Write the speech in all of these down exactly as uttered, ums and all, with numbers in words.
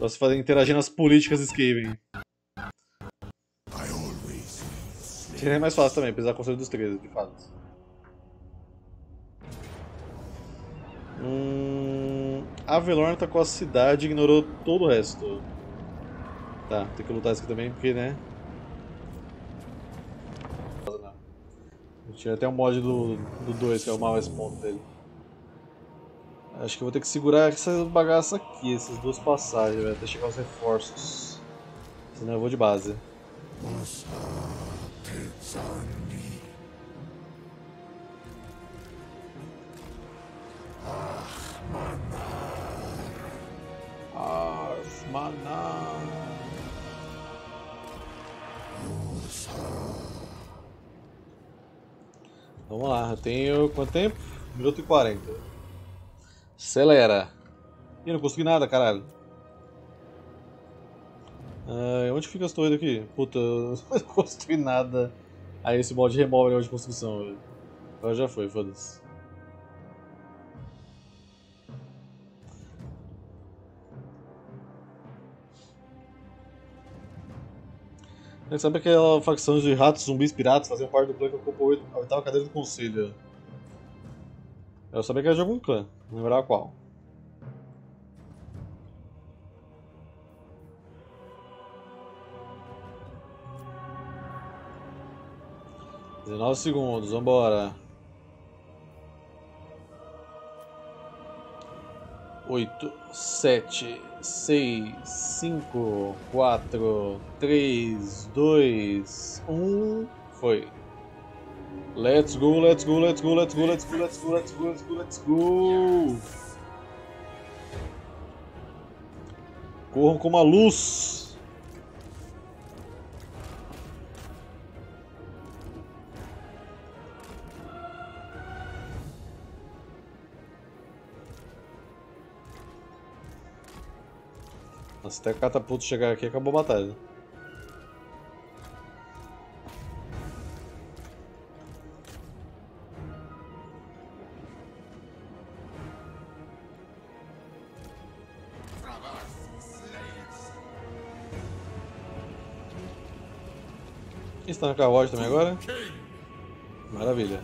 Pra você fazer interagir nas políticas de Skaven. Seria mais fácil também, precisar construir dos treze, de fato. Hum, a Velorn tá com a cidade e ignorou todo o resto. Tá, tem que lutar isso aqui também, porque, né? Tinha até um mod do dois que é o mau esse ponto dele. Acho que eu vou ter que segurar essa bagaça aqui, essas duas passagens, véio, até chegar os reforços. Senão eu vou de base. Arfmanar. Vamos lá, eu tenho quanto tempo? um minuto e quarenta. Acelera. Ih, não consegui nada, caralho. Ah, onde fica as torres aqui? Puta, eu não construí nada. Aí esse mod remove o negócio de construção, velho. Agora já foi, foda-se. Sabe aquela facção de ratos, zumbis, piratas faziam parte do clã que ocupou a oitava cadeira do conselho? Eu sabia que era de algum clã, não lembrava qual. dezenove segundos, vambora. oito, sete, seis, cinco, quatro, três, dois, um. Foi. Let's go, let's go, let's go, let's go, let's go, let's go, let's go, let's go, let's go. Corram como a luz. Nossa, até o catapulto chegar aqui acabou a batalha. Está na carruagem também agora? Maravilha.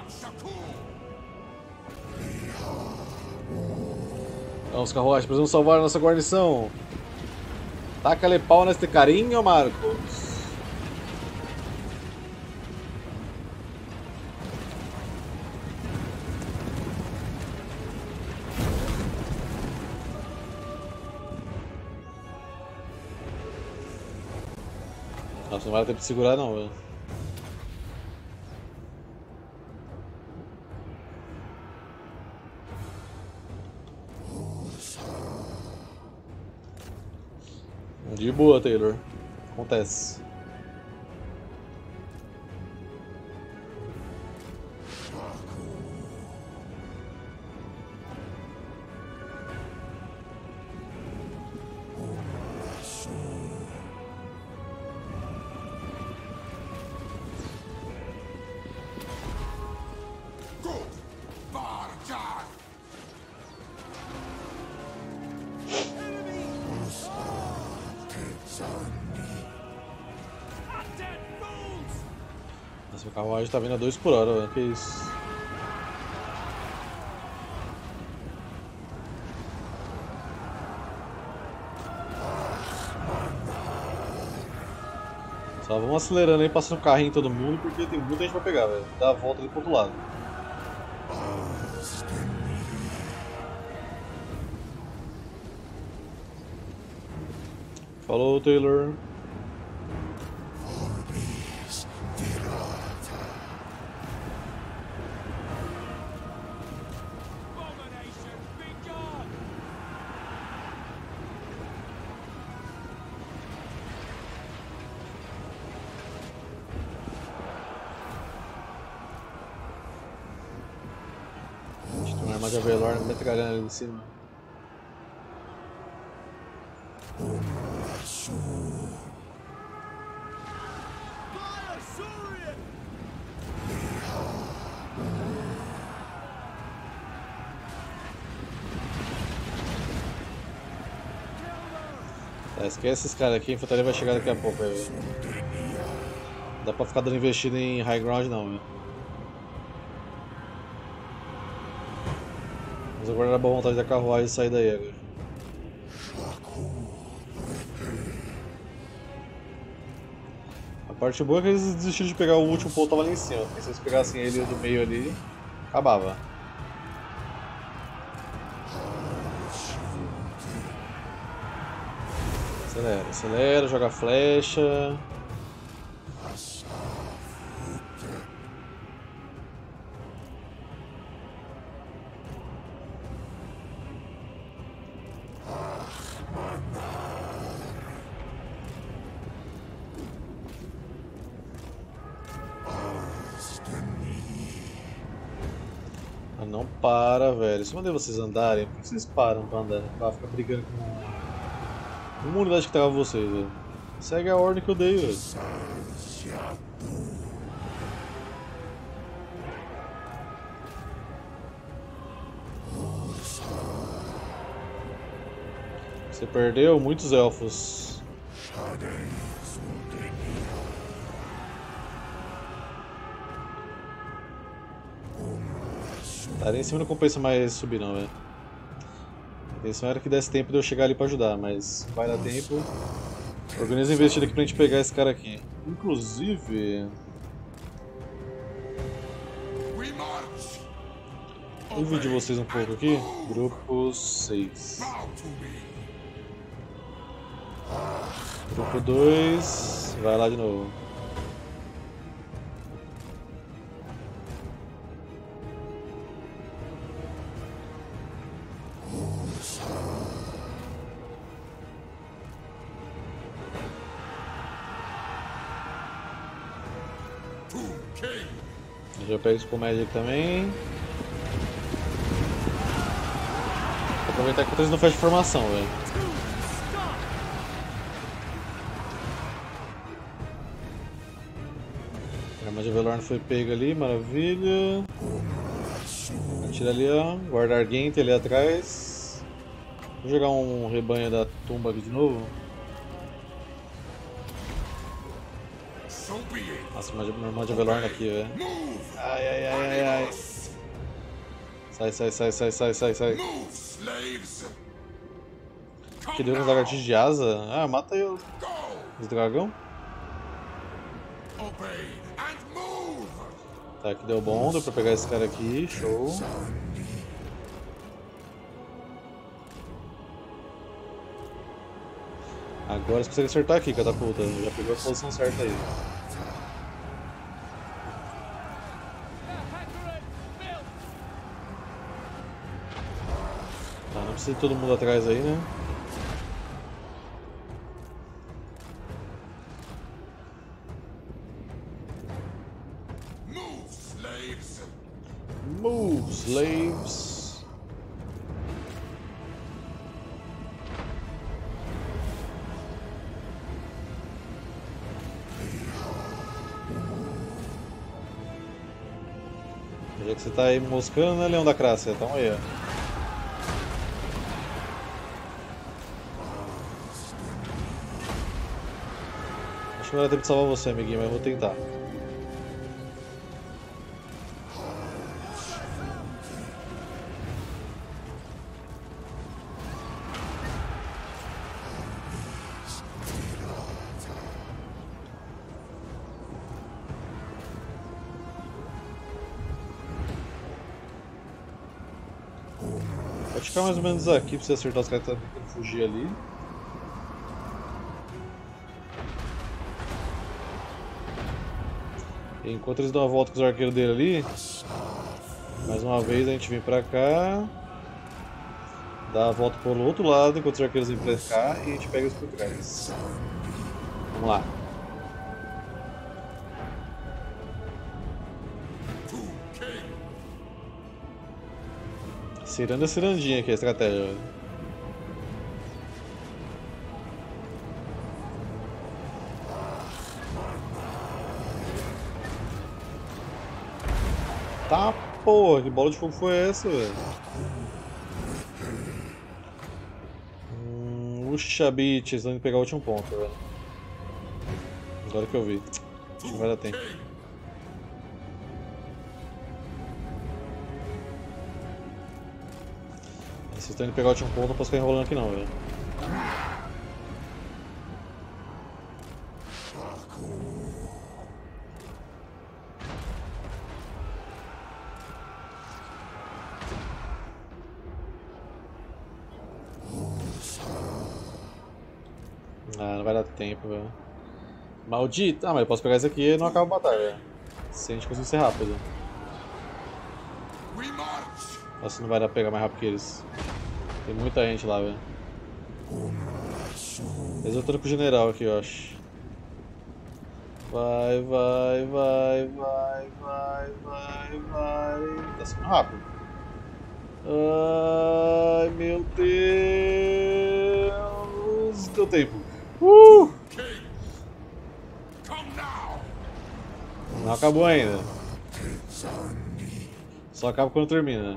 Vamos, carruagem, precisamos salvar a nossa guarnição. Taca-lhe pau neste carinho, Marcos. Nossa, não vai ter tempo de segurar não, velho. De boa, Taylor. Acontece. Nossa, o carruagem tá vindo a dois por hora, velho. Que isso? Só vamos acelerando aí, passando o carrinho em todo mundo, porque tem muita gente pra pegar, velho. Dá a volta ali pro outro lado. Falou, Taylor. Mas a Velorn metralhando ali em cima. Tá, esquece esses caras aqui, a infantaria vai chegar daqui a pouco aí, velho. Não dá pra ficar dando investida em high ground não, velho. Vamos aguardar a boa vontade da carruagem sair daí agora. A parte boa é que eles desistiram de pegar o último ponto que tava ali em cima. Porque se eles pegassem ele do meio ali, acabava. Acelera, acelera, joga flecha. Ah, não para, velho. Se eu mandei vocês andarem, por que vocês param pra andar? Pra ficar brigando com uma unidade que tava vocês, velho. Segue a ordem que eu dei, velho. Você perdeu muitos elfos. Tá, nem em cima não compensa mais subir não, velho. A intenção era que desse tempo de eu chegar ali pra ajudar, mas vai dar tempo. Organiza a investida aqui pra gente pegar esse cara aqui. Inclusive... Vou dividir vocês um pouco aqui. Grupo seis. Grupo dois. Vai lá de novo. Eu já pego esse comédia aqui também. Vou aproveitar que eles não fecham formação, velho. A arma de Velorn foi pega ali, maravilha. Atira ali, ó. Guarda Argente ali atrás. Vou jogar um rebanho da tumba aqui de novo. Nossa, meu irmão de Velorn aqui, velho. Ai, ai, ai, ai, ai. Sai, sai, sai, sai, sai, sai, sai. Que deu uns lagartixos de asa? Ah, mata aí os, os dragão. Tá, aqui deu bom, deu pra pegar esse cara aqui, show. Agora você consegue acertar aqui, catapulta. Já pegou a posição certa aí. Tá, não precisa de todo mundo atrás aí, né? Move, slaves! Já que você tá aí moscando, né, Leão da Crácia? Então aí, ó. Acho que não vai dar tempo de salvar você, amiguinho, mas eu vou tentar. Pode ficar mais ou menos aqui pra você acertar os caras que estão tentando fugir ali. E enquanto eles dão a volta com os arqueiros dele ali, mais uma vez a gente vem pra cá, dá a volta pelo outro lado enquanto os arqueiros vêm pra cá e a gente pega eles por trás. Vamos lá. Ciranda cirandinha aqui a estratégia. Tá, porra, que bola de fogo foi essa, velho? Hum, Puxa, bitch, eles vão pegar o último ponto, velho. Agora que eu vi. Acho que não vai dar tempo. Se estão indo pegar o último ponto, não posso ficar enrolando aqui não, velho. Ah, não vai dar tempo, velho. Maldito! Ah, mas eu posso pegar esse aqui e não acaba a batalha. Se a gente conseguir ser rápido. Nossa, não vai dar pra pegar mais rápido que eles. Tem muita gente lá, velho. Eles eu tô com o general aqui, eu acho. Vai, vai, vai, vai, vai, vai, vai. Tá sendo rápido. Ai, meu Deus. Deu tempo. Uh! Não acabou ainda. Só acaba quando termina.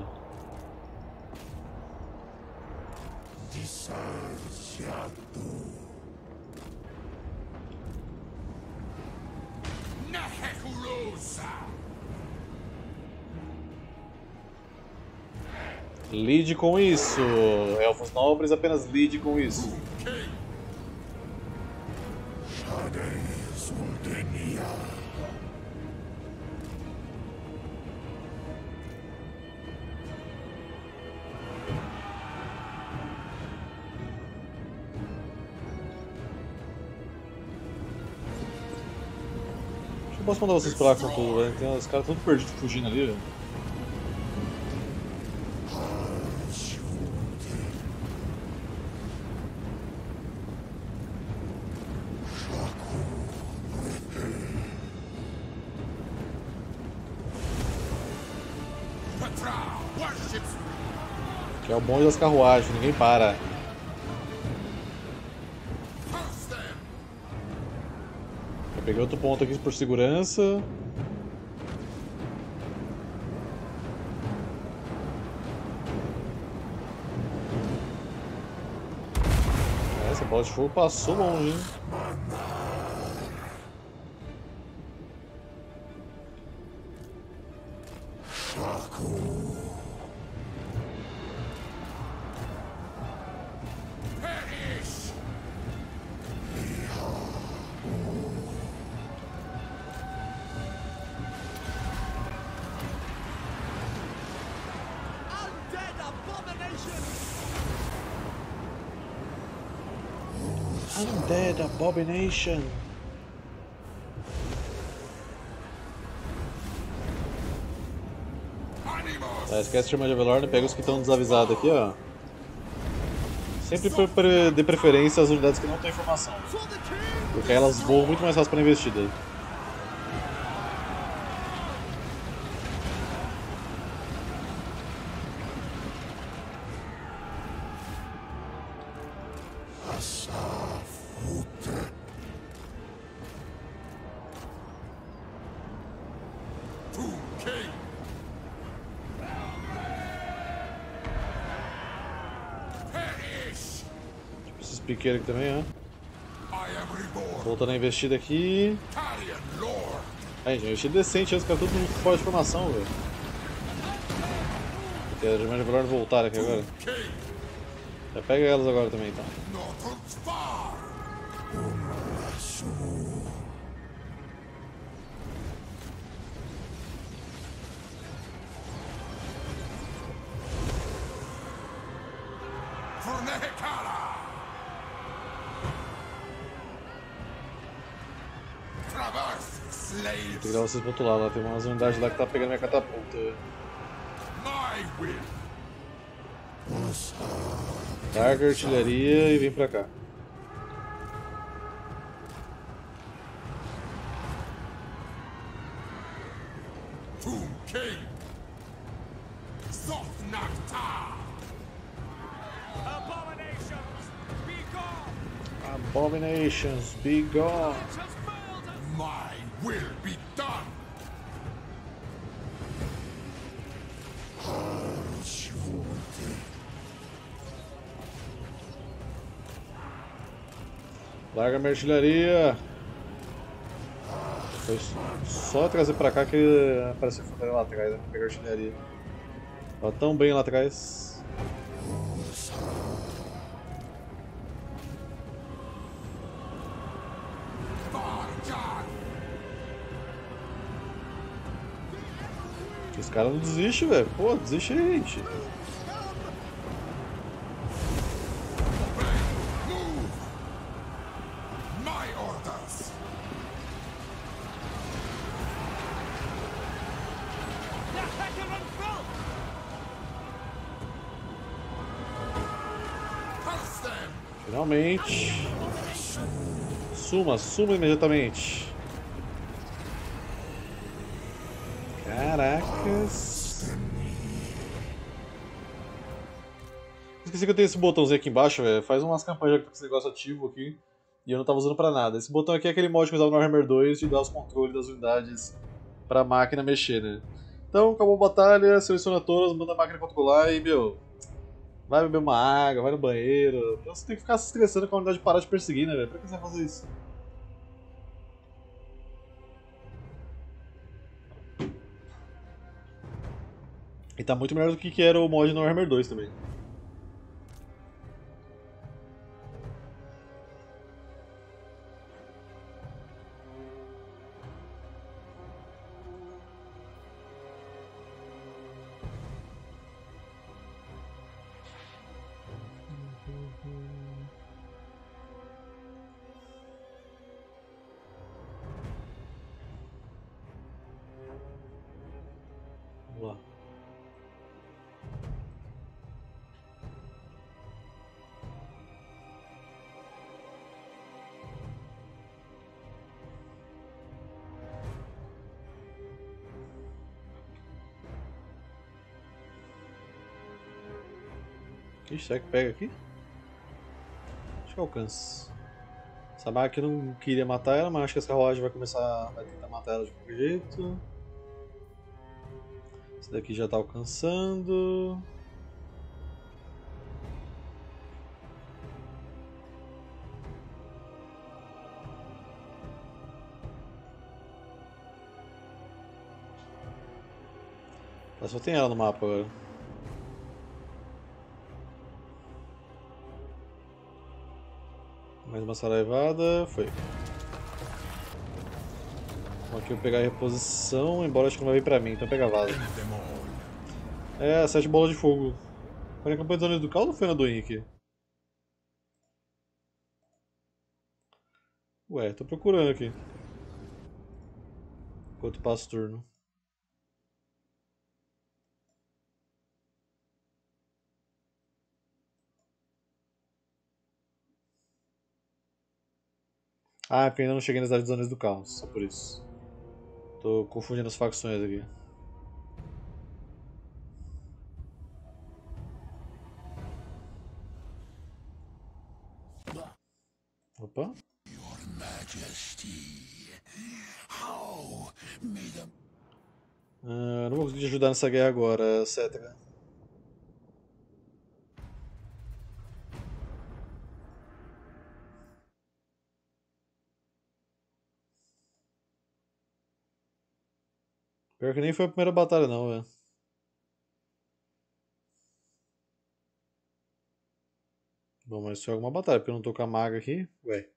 Lide com isso. Elfos nobres, apenas lide com isso. Acho que eu posso mandar vocês pra lá com tudo, velho. Tem os caras todos perdidos fugindo ali, velho. Que é o bonde das carruagens, ninguém para. Eu peguei outro ponto aqui por segurança. Essa bola de fogo passou longe, hein? Undead Abomination. Tá, esquece de chamar de Avelorn, pega os que estão desavisados aqui, ó. Sempre pre pre de preferência as unidades que não têm informação. Porque elas voam muito mais fácil para investida. Piqueiro aqui também, ó. Voltando a investida aqui. Aí, gente, investida decente, os caras tudo fora de formação, velho. Porque as irmãs de Avelorn voltaram aqui agora. Já pega elas agora também, então. Vou tirar vocês pro outro lado, lá tem umas unidades lá que tá pegando minha catapulta. Larga a artilharia e vem pra cá. Abominations, be gone! My will be done! Larga a minha artilharia. Foi só trazer pra cá que ele apareceu fora lá atrás, né? Pegar a artilharia. Tava tão bem lá atrás. Os caras não desistem, velho. Pô, desiste aí, gente. Finalmente. Suma, suma imediatamente. Caracas. Esqueci que eu tenho esse botãozinho aqui embaixo, velho. Faz umas campanhas com esse negócio ativo aqui. E eu não tava usando pra nada. Esse botão aqui é aquele mod que eu usava no Warhammer dois de dar os controles das unidades pra máquina mexer, né? Então, acabou a batalha, seleciona todas, manda a máquina controlar e, meu... Vai beber uma água, vai no banheiro. Então você tem que ficar se estressando com a unidade parar de perseguir, né, velho? Pra que você vai fazer isso? E tá muito melhor do que era o mod no Warhammer dois também. Vamos lá. Ixi, será que pega aqui? Acho que alcança. Essa máquina não queria matar ela, mas acho que essa carruagem vai começar. Vai tentar matar ela de qualquer jeito. Esse daqui já tá alcançando. Ela só tem ela no mapa agora. Mais uma saraivada, foi. Vamos aqui eu pegar a reposição, embora acho que não vai vir pra mim, então pega a vaza. É, sete bolas de fogo. Foi na campanha dos Anéis do Caos ou foi na do Henrique? Ué, tô procurando aqui. Enquanto passa o turno. Ah, porque ainda não cheguei nas Cidade dos Anéis do Caos, só por isso. Tô confundindo as facções aqui. Opa. Ah, não vou conseguir te ajudar nessa guerra agora, Cetra. Pior que nem foi a primeira batalha não, velho. Bom, mas foi alguma batalha, porque eu não tô com a maga aqui. Ué.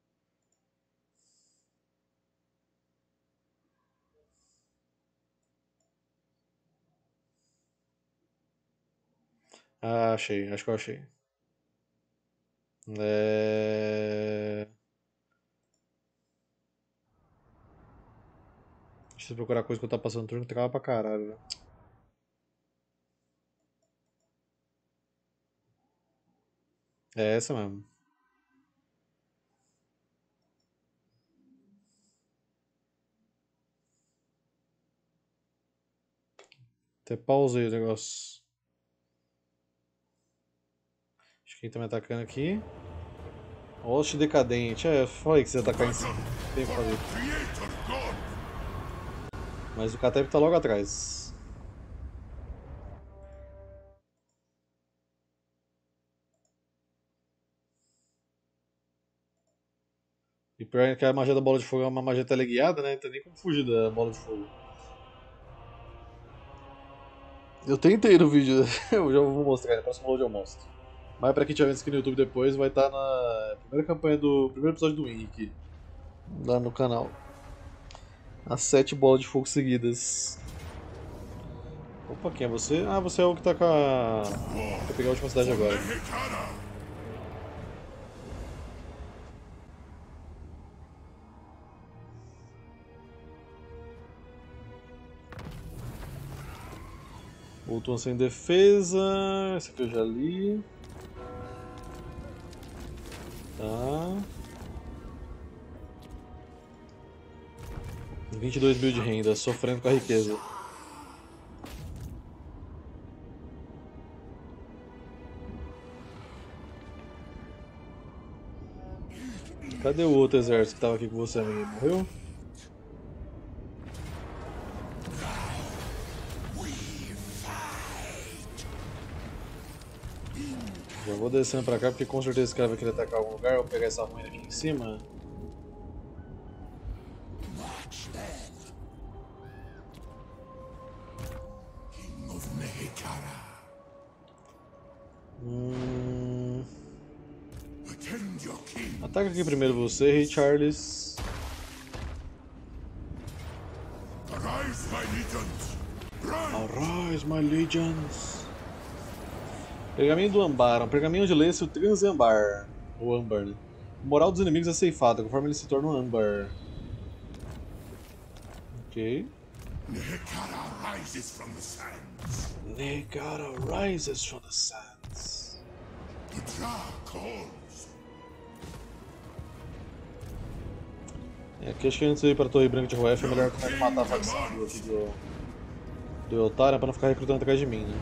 Ah, achei, acho que eu achei. É... Deixa eu procurar coisa que eu tava passando turno, trava pra caralho, velho. É essa mesmo. Até pausei o negócio. Acho que quem tá me atacando aqui. Hoste decadente. É, foi que você ia atacar em cima. Tem que fazer. Mas o Catep tá logo atrás. E pior que a magia da bola de fogo é uma magia teleguiada, né? Não tem nem como fugir da bola de fogo. Eu tentei no vídeo, eu já vou mostrar, no próximo load eu mostro. Mas pra quem tiver vendo isso aqui no YouTube depois, vai estar na primeira campanha do primeiro episódio do Wing aqui, lá no canal. As sete bolas de fogo seguidas. Opa, quem é você? Ah, você é o que tá com a... Vou pegar a última cidade agora. Voltou sem defesa. Esse aqui eu já li. Tá. vinte e dois mil de renda, sofrendo com a riqueza. Cadê o outro exército que tava aqui com você, amigo? Morreu? Já vou descendo pra cá porque com certeza esse cara vai querer atacar algum lugar. Eu vou pegar essa ruína aqui em cima. Hum... Ataca aqui primeiro você, Rei Charles. Arise, my legions. Pergaminho do Ambar, um pergaminho de lê-se o Transambar, ou Âmbar, né? A moral dos inimigos é ceifada, conforme eles se tornam Âmbar. Ok. Nekara rises from the sands. Nekara rises from the sands. The Dra calls. É, aqui acho que antes de ir para a Torre Branca de Roef é melhor que matar a facção do, aqui do, do Eltara para não ficar recrutando atrás de mim, né?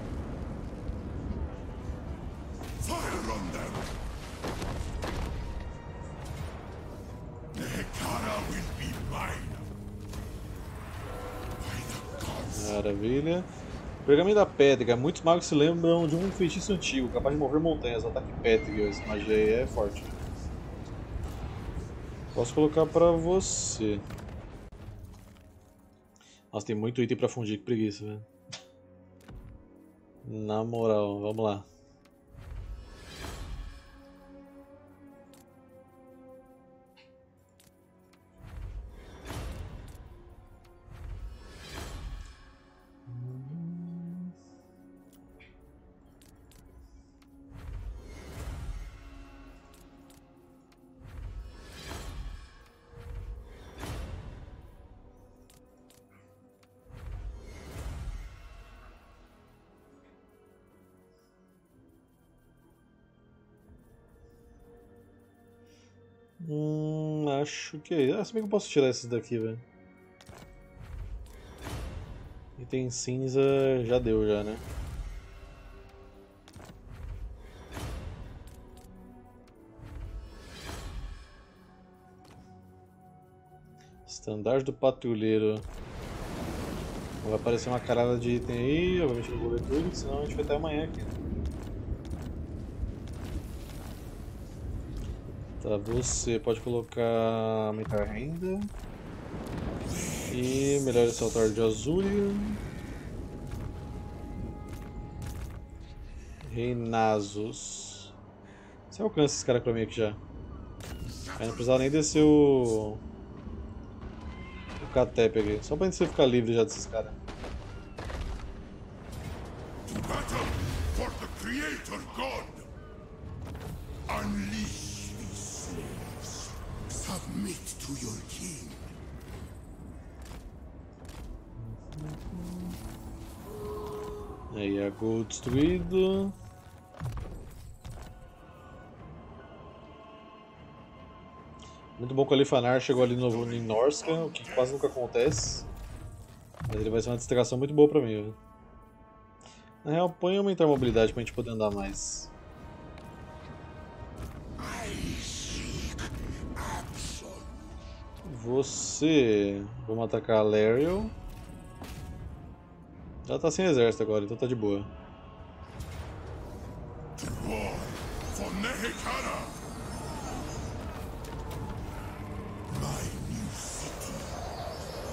Maravilha. Pergaminho da Pétriga. Muitos magos se lembram de um feitiço antigo, capaz de mover montanhas. Ataque Pétriga. Essa magia aí é forte. Posso colocar pra você. Nossa, tem muito item pra fundir, que preguiça, velho. Na moral, vamos lá. Hum, acho que... Ah, se bem que eu posso tirar esses daqui, velho. Item cinza já deu, já, né? Estandarte do Patrulheiro. Vai aparecer uma carada de item aí, obviamente eu vou ler tudo, senão a gente vai até amanhã aqui. Tá, você pode colocar aumentar renda. E melhora esse altar de Azulia. Reinazos. Você alcança esse cara pra mim aqui já. Aí não precisava nem descer o... o Catep aqui. Só pra gente ficar livre já desses caras. Battle for the Creator God. Unleash these slaves. Submit to your king. Aí, a Gol destruído. Muito bom que o Alifanar chegou ali no, no Norska, o que quase nunca acontece. Mas ele vai ser uma distração muito boa pra mim, viu? Na real, põe aumentar a mobilidade pra gente poder andar mais. Você... Vamos atacar a Lariel. Ela tá sem exército agora, então tá de boa.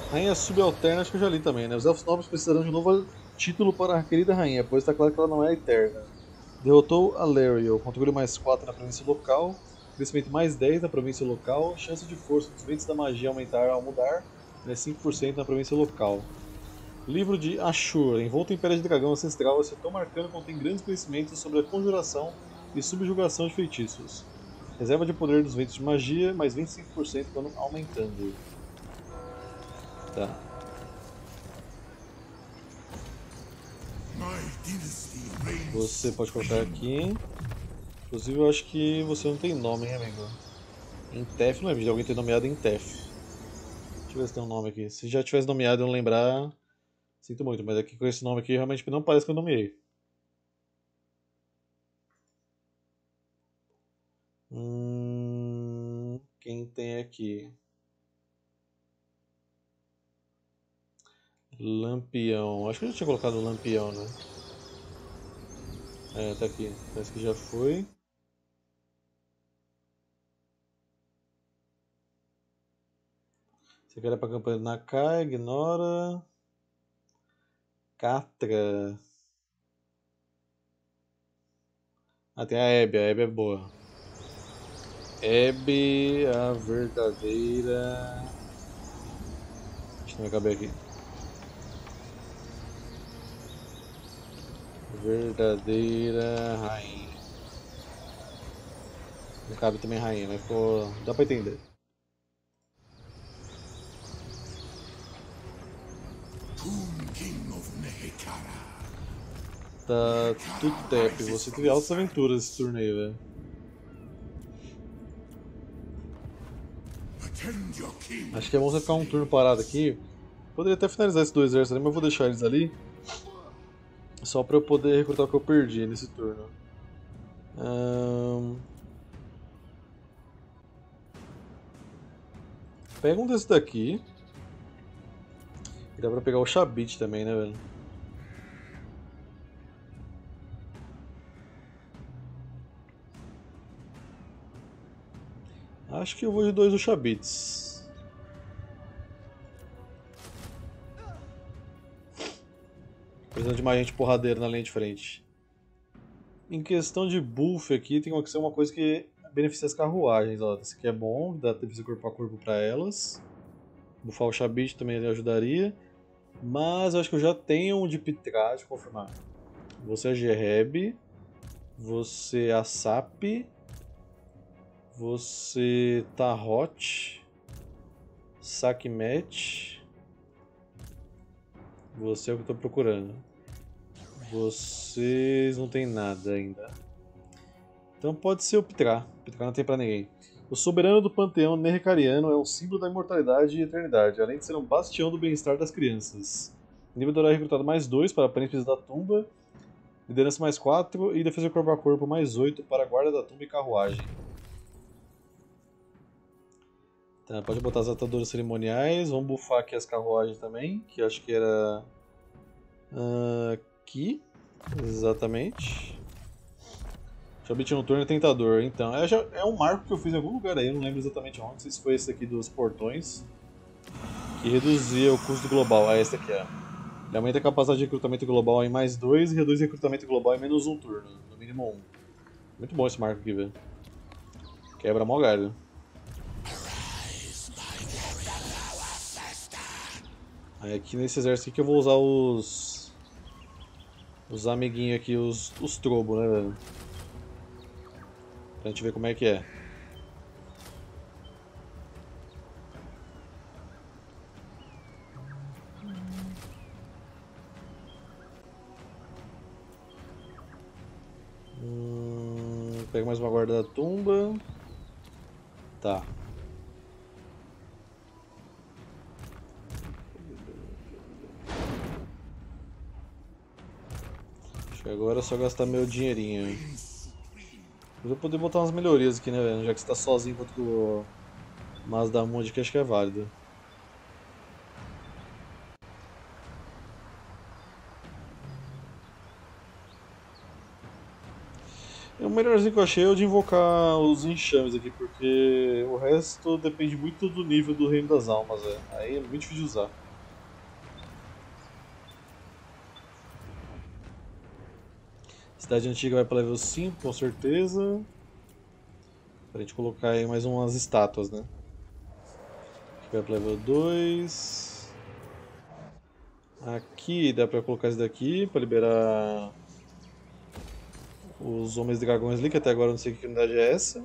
Rainha Subalterna, acho que eu já li também, né? Os Elfos Nobres precisarão de um novo título para a querida rainha, pois está claro que ela não é eterna. Derrotou a Lariel, controle mais quatro na província local, crescimento mais dez na província local, chance de força dos ventos da magia aumentar ao mudar, mais cinco por cento na província local. Livro de Ashur, envolto em Pele de Dragão Ancestral, esse tom arcano contém grandes conhecimentos sobre a conjuração e subjugação de feitiços. Reserva de poder dos ventos de magia, mais vinte e cinco por cento quando aumentando. Tá. Você pode colocar aqui. Inclusive eu acho que você não tem nome, hein, amigo? Em Tef não é vídeo, alguém ter nomeado em Tef. Deixa eu ver se tem um nome aqui. Se já tivesse nomeado e eu não lembrar, sinto muito, mas aqui com esse nome aqui realmente não parece que eu nomeei. Hum, quem tem aqui? Lampião. Acho que eu já tinha colocado Lampião, né? É, tá aqui. Parece que já foi. Você quer ir pra campanha na Nakai, ignora. Catra. Ah, tem a Abby, a Abby é boa. Abby, a verdadeira. Deixa eu me caber aqui. Verdadeira rainha. Não cabe também rainha, mas ficou. Dá pra entender. Tá, Tutep, você teve altas aventuras esse turno aí, velho. Acho que é bom você ficar um turno parado aqui. Poderia até finalizar esses dois exércitos ali, mas eu vou deixar eles ali. Só pra eu poder recrutar o que eu perdi nesse turno. Hum... Pega um desses daqui. E dá pra pegar o Chabit também, né, velho? Acho que eu vou de dois do Chabits. Precisando de mais gente porradeira na linha de frente. Em questão de buff aqui, tem que ser uma coisa que beneficia as carruagens. Ó, esse aqui é bom, dá defesa corpo a corpo pra elas. Buffar o Chabit também ajudaria. Mas eu acho que eu já tenho um de Pitra, deixa eu confirmar. Você é Gereb. Você é a Sap. Você Tarot. Sakmet. Você é o que eu estou procurando. Vocês não tem nada ainda. Então pode ser o Pitra. Pitra não tem pra ninguém. O soberano do panteão Nerrecariano é um símbolo da imortalidade e eternidade, além de ser um bastião do bem-estar das crianças. Nível dourado recrutado mais dois para Príncipes da Tumba. Liderança mais quatro e defesa corpo a corpo mais oito para Guarda da Tumba e Carruagem. Tá, pode botar as ataduras cerimoniais. Vamos buffar aqui as carruagens também, que acho que era... Uh, aqui. Exatamente. Chabit Noturno e Tentador. Então, é, já, é um marco que eu fiz em algum lugar aí, eu não lembro exatamente onde. Não sei se foi esse aqui dos portões. Que reduzia o custo global. Ah, esse aqui é. Ele aumenta a capacidade de recrutamento global em mais dois e reduz o recrutamento global em menos um turno. No mínimo um. Muito bom esse marco aqui, velho. Quebra mó galho. Aí aqui nesse exército aqui que eu vou usar os... Os amiguinhos aqui, os, os trobo, né, velho? Pra gente ver como é que é. Hum, pega mais uma guarda da tumba. Tá. Acho que agora é só gastar meu dinheirinho. Eu vou poder botar umas melhorias aqui, né, velho? Já que você tá sozinho contra o Mazdamundi aqui, acho que é válido. melhorzinho que eu achei é o de invocar os enxames aqui, porque o resto depende muito do nível do Reino das Almas, é. Aí é muito difícil de usar. Cidade Antiga vai para level cinco, com certeza. Pra gente colocar aí mais umas estátuas, né? Aqui vai para level dois. Aqui dá pra colocar esse daqui, pra liberar os Homens Dragões ali, que até agora eu não sei que unidade é essa.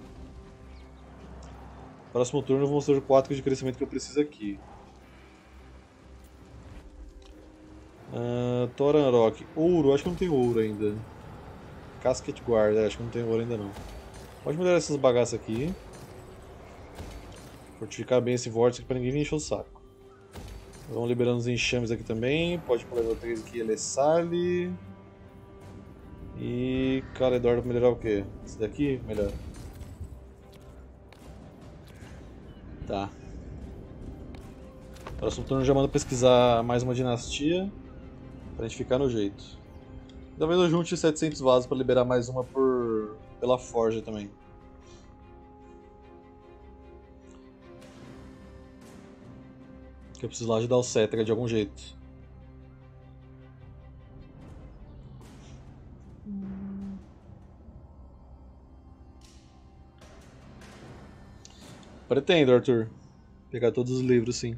Próximo turno eu vou mostrar o quatro de crescimento que eu preciso aqui. Uh, Thoranrock. Ouro, acho que não tem ouro ainda. Casket Guard, acho que não tem ouro ainda não. Pode melhorar essas bagaças aqui. Fortificar bem esse vórtice para ninguém me encher o saco. Vamos liberando os enxames aqui também. Pode ir para o level três aqui, Elessali. E Caledor para melhorar o quê? Esse daqui? Melhor. Tá. Próximo turno já mando pesquisar mais uma dinastia. Pra gente ficar no jeito. Talvez eu junte setecentos vasos para liberar mais uma por pela forja também. Que eu preciso lá ajudar o Cetra de algum jeito. Pretendo, Arthur. Pegar todos os livros, sim.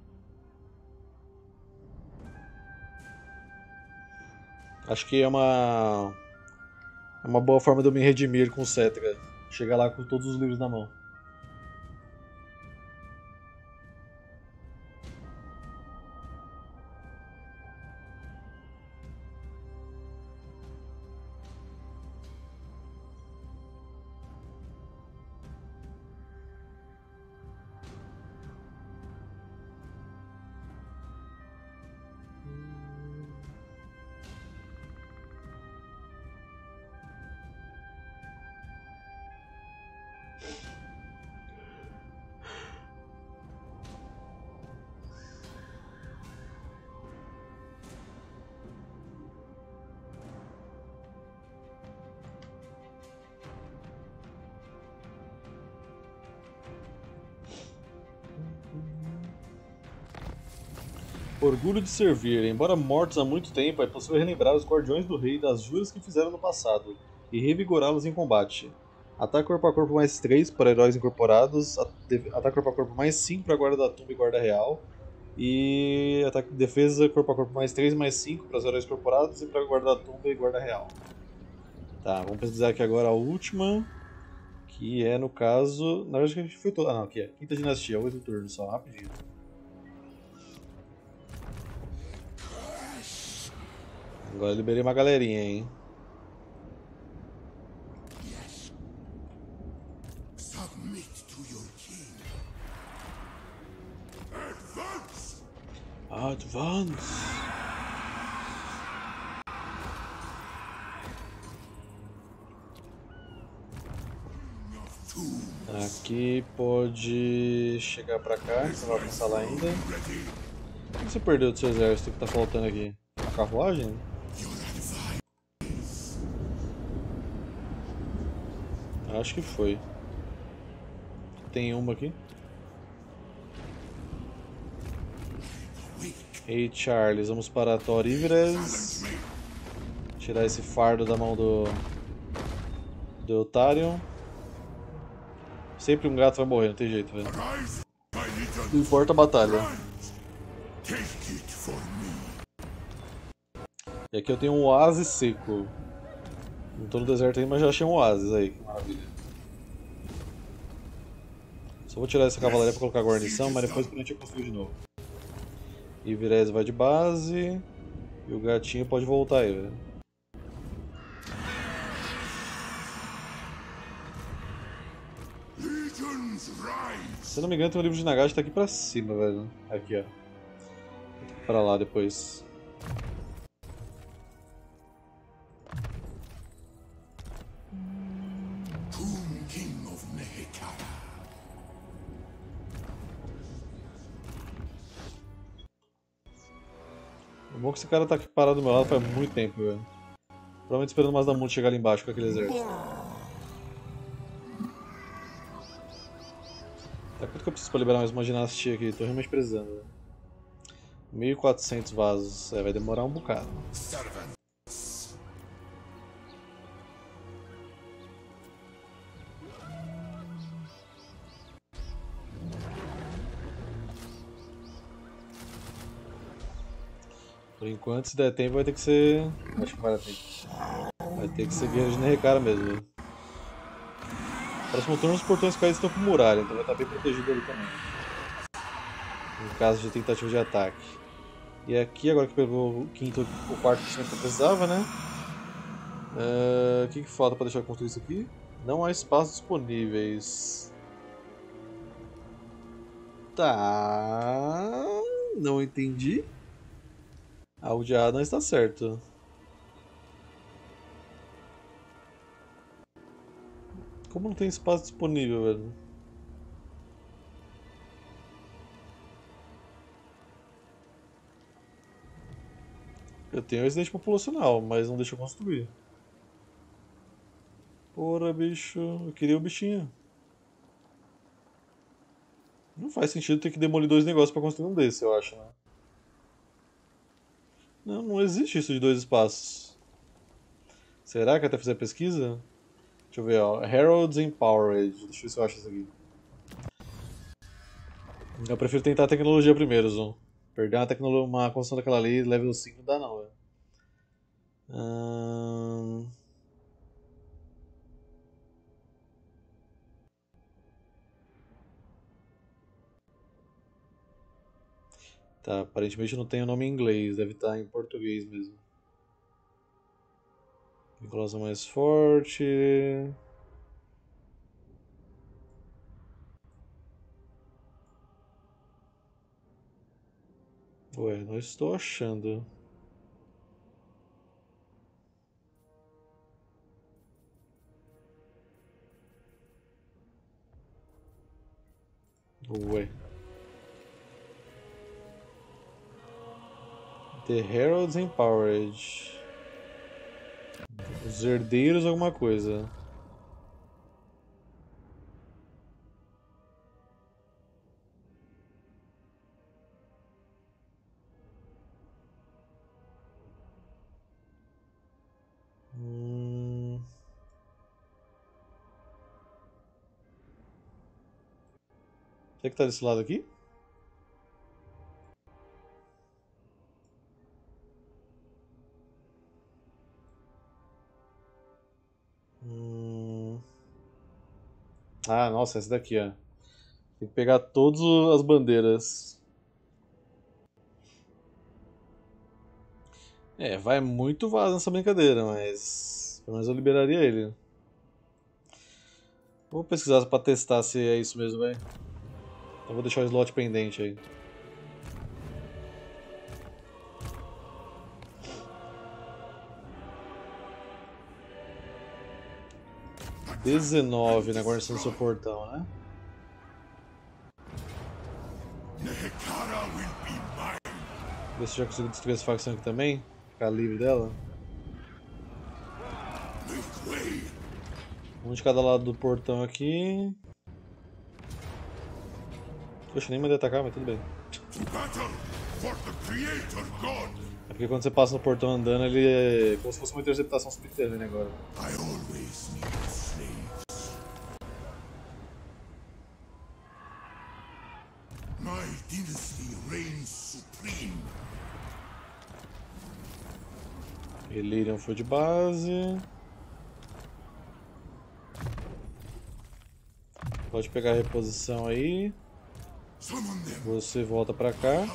Acho que é uma é uma boa forma de eu me redimir com o Cetra. Chegar lá com todos os livros na mão. Orgulho de servir. Embora mortos há muito tempo, é possível relembrar os Guardiões do Rei das juras que fizeram no passado e revigorá-los em combate. Ataque corpo a corpo mais três para heróis incorporados, ataque corpo a corpo mais cinco para guarda da tumba e guarda real, e ataque de defesa corpo a corpo mais três mais cinco para os heróis incorporados e para guarda da tumba e guarda real. Tá, vamos pesquisar aqui agora a última, que é no caso... Na verdade a gente foi toda... Ah não, aqui é Quinta Dinastia, oito turnos só, rapidinho. Agora eu liberei uma galerinha, hein? Yes. Submit to your king. Advance! Advance! Aqui pode chegar pra cá, você vai avançar lá ainda. O que você perdeu do seu exército que tá faltando aqui? Uma carruagem? Acho que foi. Tem uma aqui. Ei, Charles, vamos para Toríveres. Tirar esse fardo da mão do do Otarion. Sempre um gato vai morrer, não tem jeito, velho. Não importa a batalha. E aqui eu tenho um oásis seco. Não tô no deserto ainda, mas já achei um oásis aí, que maravilha. Só vou tirar essa cavalaria pra colocar a guarnição, mas depois que a gente construir de novo. E Virez vai de base. E o gatinho pode voltar aí, velho. Se eu não me engano, tem um livro de Nagash que tá aqui pra cima, velho. Aqui, ó. Pra lá depois. O bom é que esse cara tá aqui parado do meu lado faz muito tempo, velho. Provavelmente esperando o Mazdamunto chegar ali embaixo com aquele exército. Tá, quanto que eu preciso pra liberar mais uma ginastia aqui? Tô realmente precisando. Né? mil e quatrocentos vasos. É, vai demorar um bocado. Por enquanto, se der tempo, vai ter que ser. Acho que vai dar tempo. Vai ter que ser guerra de Nerekara mesmo. Né? Próximo turno, os portões caídos estão com muralha, então vai estar bem protegido ali também. Em caso de tentativa de ataque. E aqui, agora que pegou o quinto, o quarto que eu precisava, né? O uh, que, que falta para deixar eu construir isso aqui? Não há espaços disponíveis. Tá. Não entendi. Algo de errado não está certo. Como não tem espaço disponível, velho? Eu tenho residente populacional, mas não deixa eu construir. Porra, bicho. Eu queria o bichinho. Não faz sentido ter que demolir dois negócios pra construir um desse, eu acho, né? Não, não existe isso de dois espaços. Será que até fizer pesquisa? Deixa eu ver, ó. Heralds Empowered. Deixa eu ver se eu acho isso aqui. Eu prefiro tentar a tecnologia primeiro, Zoom. Perder uma, tecnologia, uma construção daquela ali, level cinco não dá não, velho. Hum... Tá, aparentemente não tem o nome em inglês, deve estar em português mesmo. Vinculação mais forte. Ué, não estou achando. Ué. The Heralds Empowered. Os herdeiros alguma coisa. Hum... Será que tá desse lado aqui? Hum... Ah, nossa, essa daqui, ó. Tem que pegar todas as bandeiras. É, vai muito vaso nessa brincadeira, mas pelo menos eu liberaria ele. Vou pesquisar pra testar se é isso mesmo, velho. Então vou deixar o slot pendente aí. dezenove na guarnição do seu portão, né? Ver se já consigo destruir essa facção aqui também. Ficar livre dela. Um de cada lado do portão aqui. Poxa, nem mandei atacar, mas tudo bem. É porque quando você passa no portão andando, ele é como se fosse uma interceptação subterrânea agora. Elirion foi de base. Pode pegar a reposição aí. Você volta pra cá.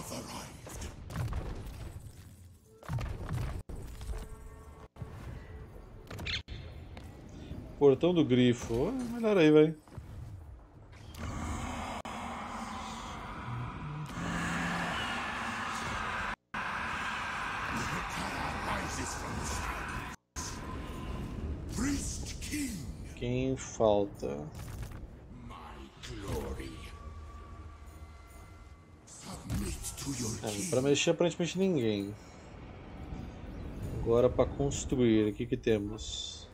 Portão do Grifo. Oh, melhor aí, vai. Quem falta? É, para mexer aparentemente ninguém. Agora para construir, o que que temos?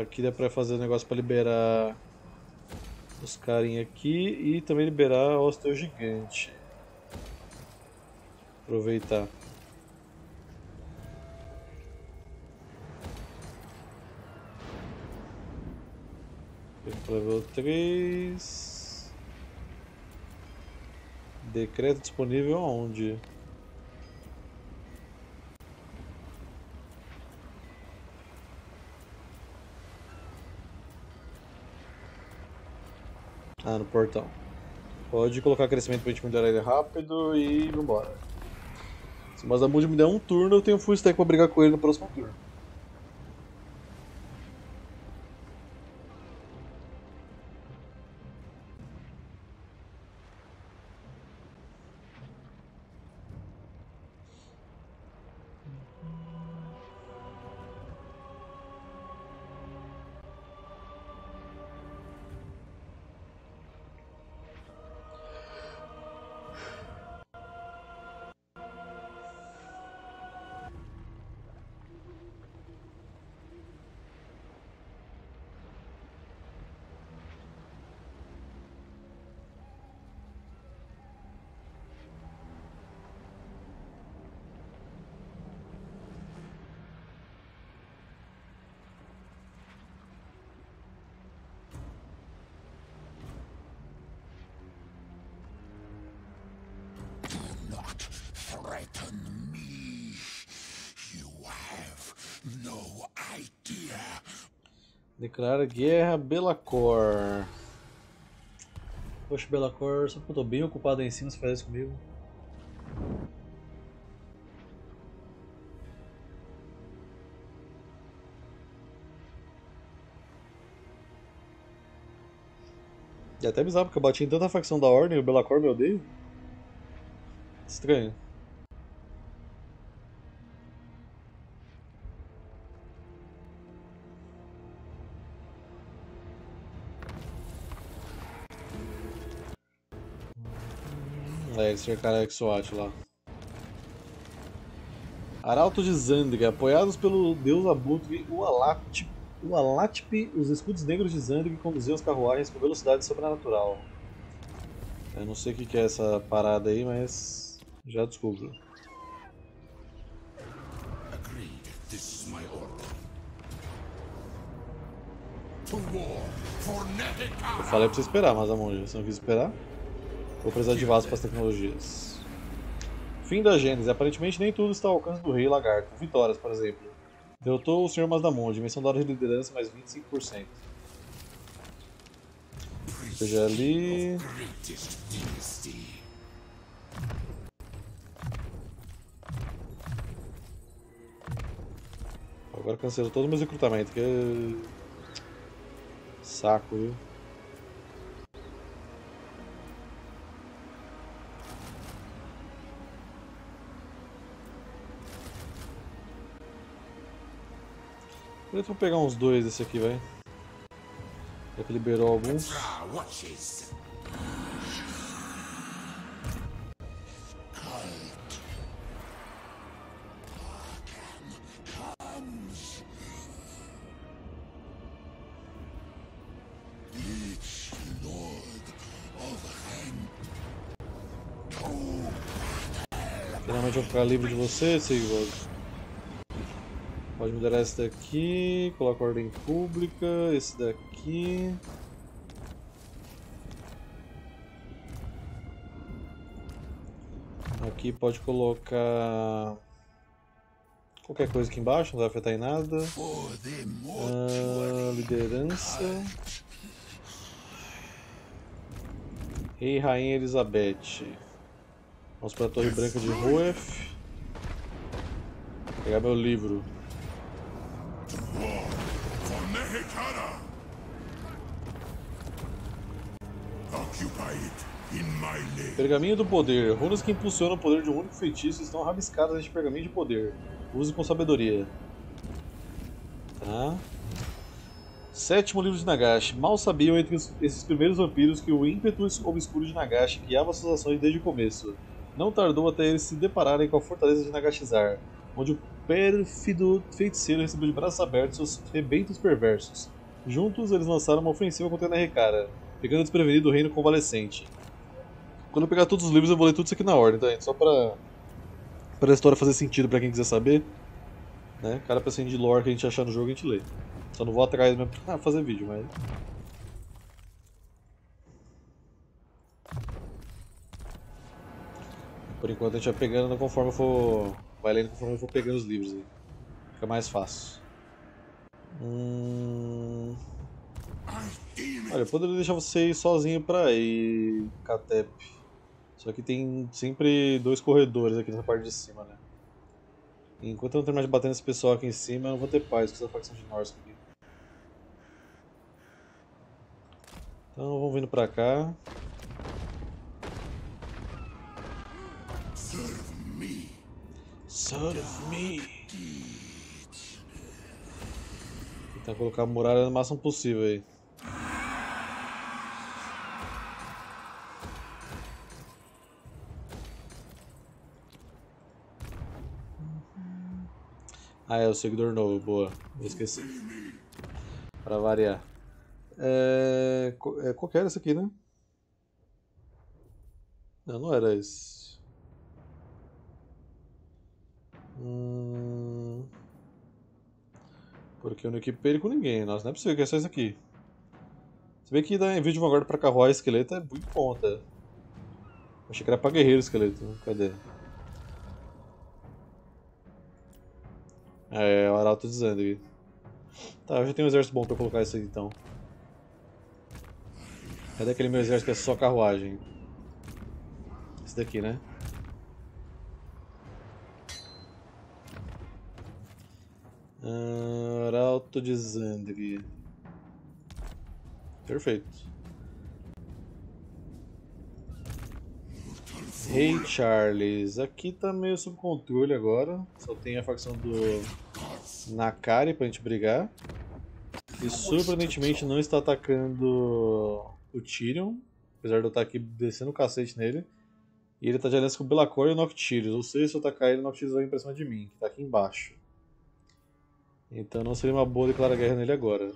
Aqui dá pra fazer um negócio pra liberar os carinha aqui e também liberar o Osteo Gigante. Aproveitar. Level três. Decreto disponível aonde? Ah, no portão. Pode colocar crescimento pra gente melhorar ele rápido e vambora. Se o Masamune me der um turno, eu tenho full stack pra brigar com ele no próximo turno. Threaten me. You have no idea. Declarar guerra, Belacor. Poxa, Belacor, só porque eu tô bem ocupado aí em cima, você faz isso comigo. E é até bizarro, porque eu bati em tanta facção da Ordem e o Belacor me odeia. Estranho. É, eles cercaram a Exoat lá. Arauto de Zandria, apoiados pelo deus Abutre Ualatp, Ualatp, os escudos negros de Zandria conduziam as carruagens com velocidade sobrenatural. Eu não sei o que é essa parada aí, mas já descubro. Agreed. This is my order. To war for Nehekhara. Eu falei pra você esperar, mas a monja, você não quis esperar? Vou precisar de vaso para as tecnologias. Fim da Gênese. Aparentemente nem tudo está ao alcance do Rei Lagarto. Vitórias, por exemplo. Derrotou o senhor Masamune. Dimensão da hora de liderança mais vinte e cinco por cento. Seja ali. Agora cancelou todo o meu recrutamento, que é... saco, viu? Eu vou pegar uns dois desse aqui, vai. Já que liberou alguns. Finalmente eu vou ficar livre de você, Sigvald. Pode mudar esse daqui, coloca ordem pública, esse daqui. Aqui pode colocar qualquer coisa aqui embaixo, não vai afetar em nada. Ah, liderança. Rei e Rainha Elizabeth. Vamos para a Torre Branca de Ruef. Pegar meu livro. Pergaminho do poder. Runas que impulsionam o poder de um único feitiço estão rabiscadas neste pergaminho de poder. Use com sabedoria. Tá. Sétimo livro de Nagashi. Mal sabiam entre os, esses primeiros vampiros que o ímpeto obscuro de Nagashi guiava suas ações desde o começo. Não tardou até eles se depararem com a fortaleza de Nagashizar, onde o pérfido feiticeiro recebeu de braços abertos seus rebentos perversos. Juntos, eles lançaram uma ofensiva contra a Nerricara, pegando desprevenido o reino convalescente. Quando eu pegar todos os livros, eu vou ler tudo isso aqui na ordem, tá, gente? Só pra, pra a história fazer sentido pra quem quiser saber. Né? Cada pecinha de lore que a gente achar no jogo, a gente lê. Só não vou atrás mesmo pra fazer vídeo, mas... Por enquanto a gente vai pegando conforme eu for... Vai lendo conforme eu for pegando os livros aí. Fica mais fácil. Hum... Olha, eu poderia deixar você ir sozinho pra aí, Catep. Só que tem sempre dois corredores aqui nessa parte de cima, né? Enquanto eu não terminar de bater nesse pessoal aqui em cima, eu não vou ter paz com essa facção de Norsk aqui. Então vamos vindo pra cá. Serve me. Serve me. Tentar colocar a muralha no máximo possível aí. Ah, é o seguidor novo, boa. Eu esqueci. Pra variar. É... é qual que era esse aqui, né? Não, não era esse. Hum... Porque eu não equipei ele com ninguém. Nossa, não é possível que é só isso aqui. Você vê que da envio de vanguarda pra carruagem esqueleto é muito bom, tá? Achei que era pra guerreiro esqueleto. Cadê? É, o Arauto dizendo aqui. Tá, eu já tenho um exército bom pra colocar isso aí então. Cadê aquele meu exército que é só carruagem? Esse daqui, né? Ah, Arauto de Zandri. Perfeito. Rei Charles. Aqui tá meio sob controle agora. Só tem a facção do Nakari pra gente brigar. E surpreendentemente não está atacando o Tyrion. Apesar de eu estar aqui descendo o cacete nele. E ele tá de aliança com o Belacor e o Noctirius. Ou seja, se eu atacar ele, o Noctirius vai vir pra cima de mim, que tá aqui embaixo. Então não seria uma boa declarar guerra nele agora.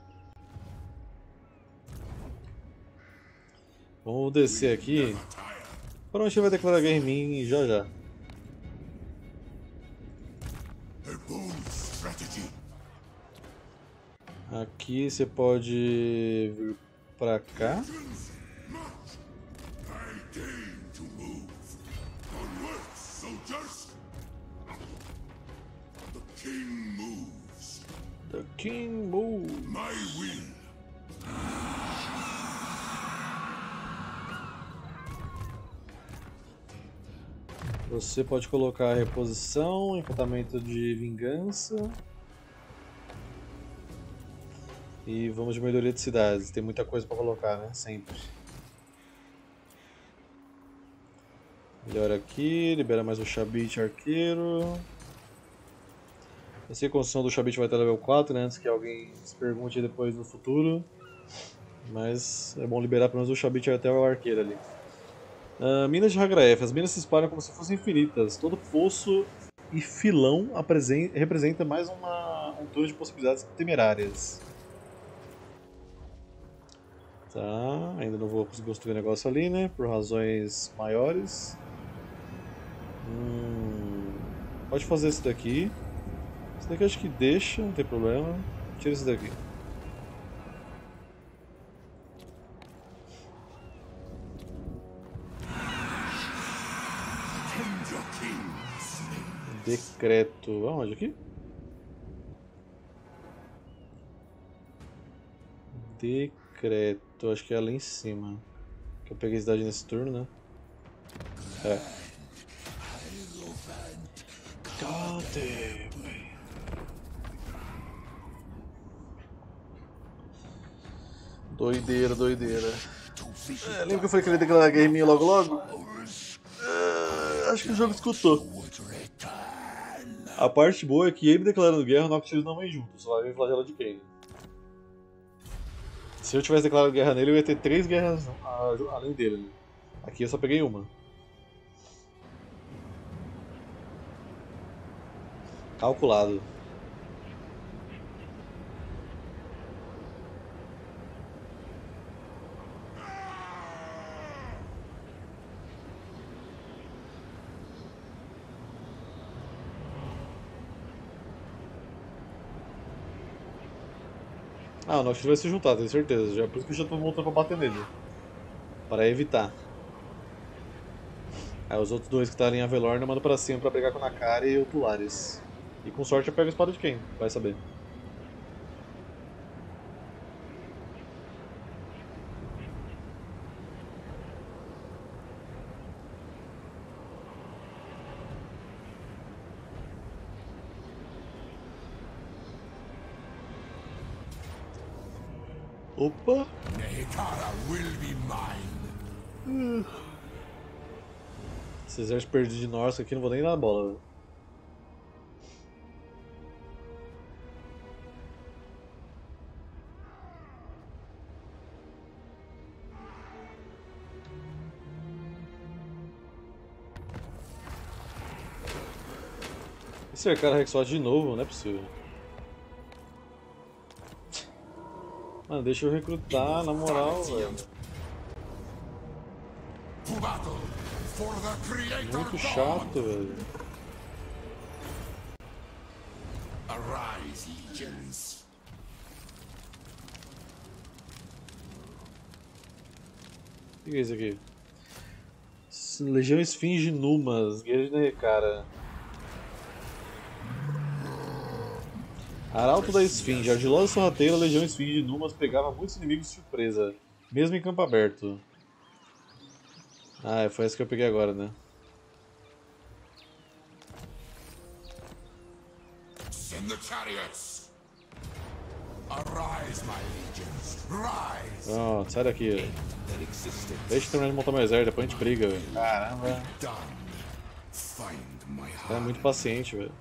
Vamos descer aqui. Provavelmente ele vai declarar guerra em mim já já. Aqui você pode vir pra cá. The King moves. My will. Você pode colocar reposição, encantamento de vingança. E vamos de melhoria de cidades. Tem muita coisa pra colocar, né? Sempre. Melhora aqui, libera mais o Shabit arqueiro. Eu sei que a construção do Shabit vai até level quatro, né? Antes que alguém se pergunte depois no futuro. Mas é bom liberar pelo menos o Shabit até o arqueiro ali. Uh, minas de Hagraef. As minas se espalham como se fossem infinitas. Todo poço e filão representa mais uma, um turno de possibilidades temerárias. Tá, ainda não vou conseguir construir o negócio ali, né? Por razões maiores. Hum, pode fazer esse daqui. Esse daqui eu acho que deixa, não tem problema. Tira esse daqui. Decreto. Aonde aqui? Decreto. Acho que é ali em cima. Que eu peguei a cidade nesse turno, né? É. Cadê? Doideira, doideira. É, lembra que eu falei que ele ia declarar guerra em mim logo logo? É, acho que o jogo escutou. A parte boa é que ele declarando guerra, o Noctis não vem junto, só vai vir flagelo de Kayn. Se eu tivesse declarado guerra nele, eu ia ter três guerras além dele. Né? Aqui eu só peguei uma. Calculado. Ah, o Noctis vai se juntar, tenho certeza. Já, por isso que eu já tô voltando pra bater nele. Para evitar. Aí os outros dois que estão em Avelorn eu mando pra cima pra brigar com o Nakari e o Tulares. E com sorte eu pego a espada de quem? Vai saber. Opa! Nehekara will be mine. Esse exército perdido de Norse aqui não vou nem dar bola. Véio. E cercaram a Rexod de novo, não é possível. Mano, deixa eu recrutar, na moral, velho. Muito chato, velho. Arise, legions. O que é isso aqui? Legião Esfinge Numas, Guerreiro de Nehekara. Arauto da Esfinge, ardilosa sorrateira, a Legião Esfinge de Numas pegava muitos inimigos de surpresa, mesmo em campo aberto. Ah, foi essa que eu peguei agora, né? Send the chariots. Arise, my legions. Rise. Pronto, sai daqui, velho. Deixa eu terminar de montar meu exército, depois a gente briga, velho. Caramba. Esse cara é muito paciente, velho.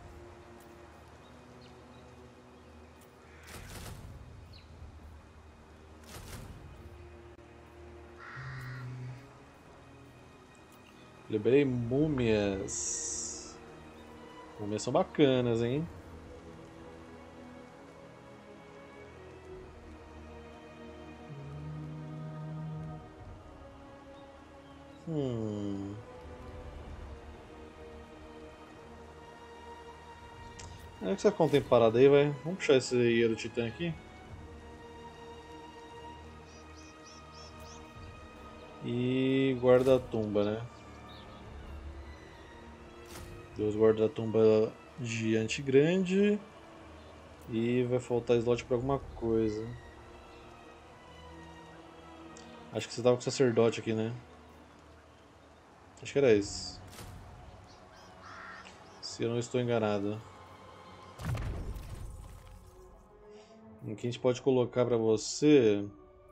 Liberei múmias. Múmias são bacanas, hein? Hum. É que você ficou um tempo parado aí, vai. Vamos puxar esse Hero Titã aqui. E guarda a tumba, né? Deus guarda a tumba gigante grande. E vai faltar slot pra alguma coisa. Acho que você tava com o sacerdote aqui, né? Acho que era esse. Se eu não estou enganado. O que a gente pode colocar pra você?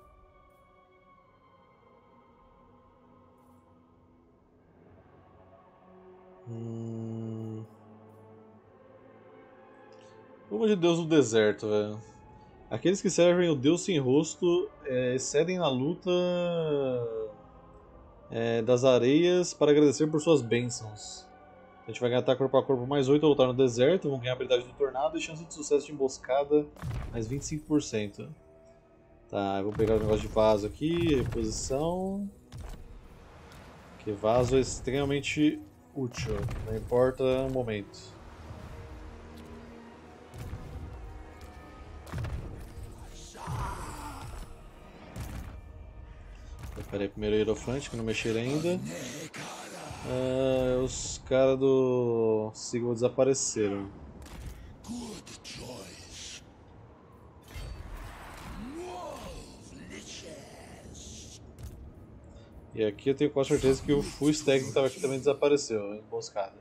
Hum... Como de Deus do deserto, velho. Aqueles que servem o Deus sem rosto é, excedem na luta é, das areias para agradecer por suas bênçãos. A gente vai ganhar ataque corpo a corpo mais oito ao lutar no deserto, vamos ganhar a habilidade do tornado e chance de sucesso de emboscada mais vinte e cinco por cento. Tá, eu vou pegar o negócio de vaso aqui, reposição. Que vaso é extremamente útil, não importa o momento. Pera aí, primeiro Hierofante, que não mexeram ainda. Ah, os caras do Sigil desapareceram. E aqui eu tenho quase certeza que o full stack que estava aqui também desapareceu, emboscada.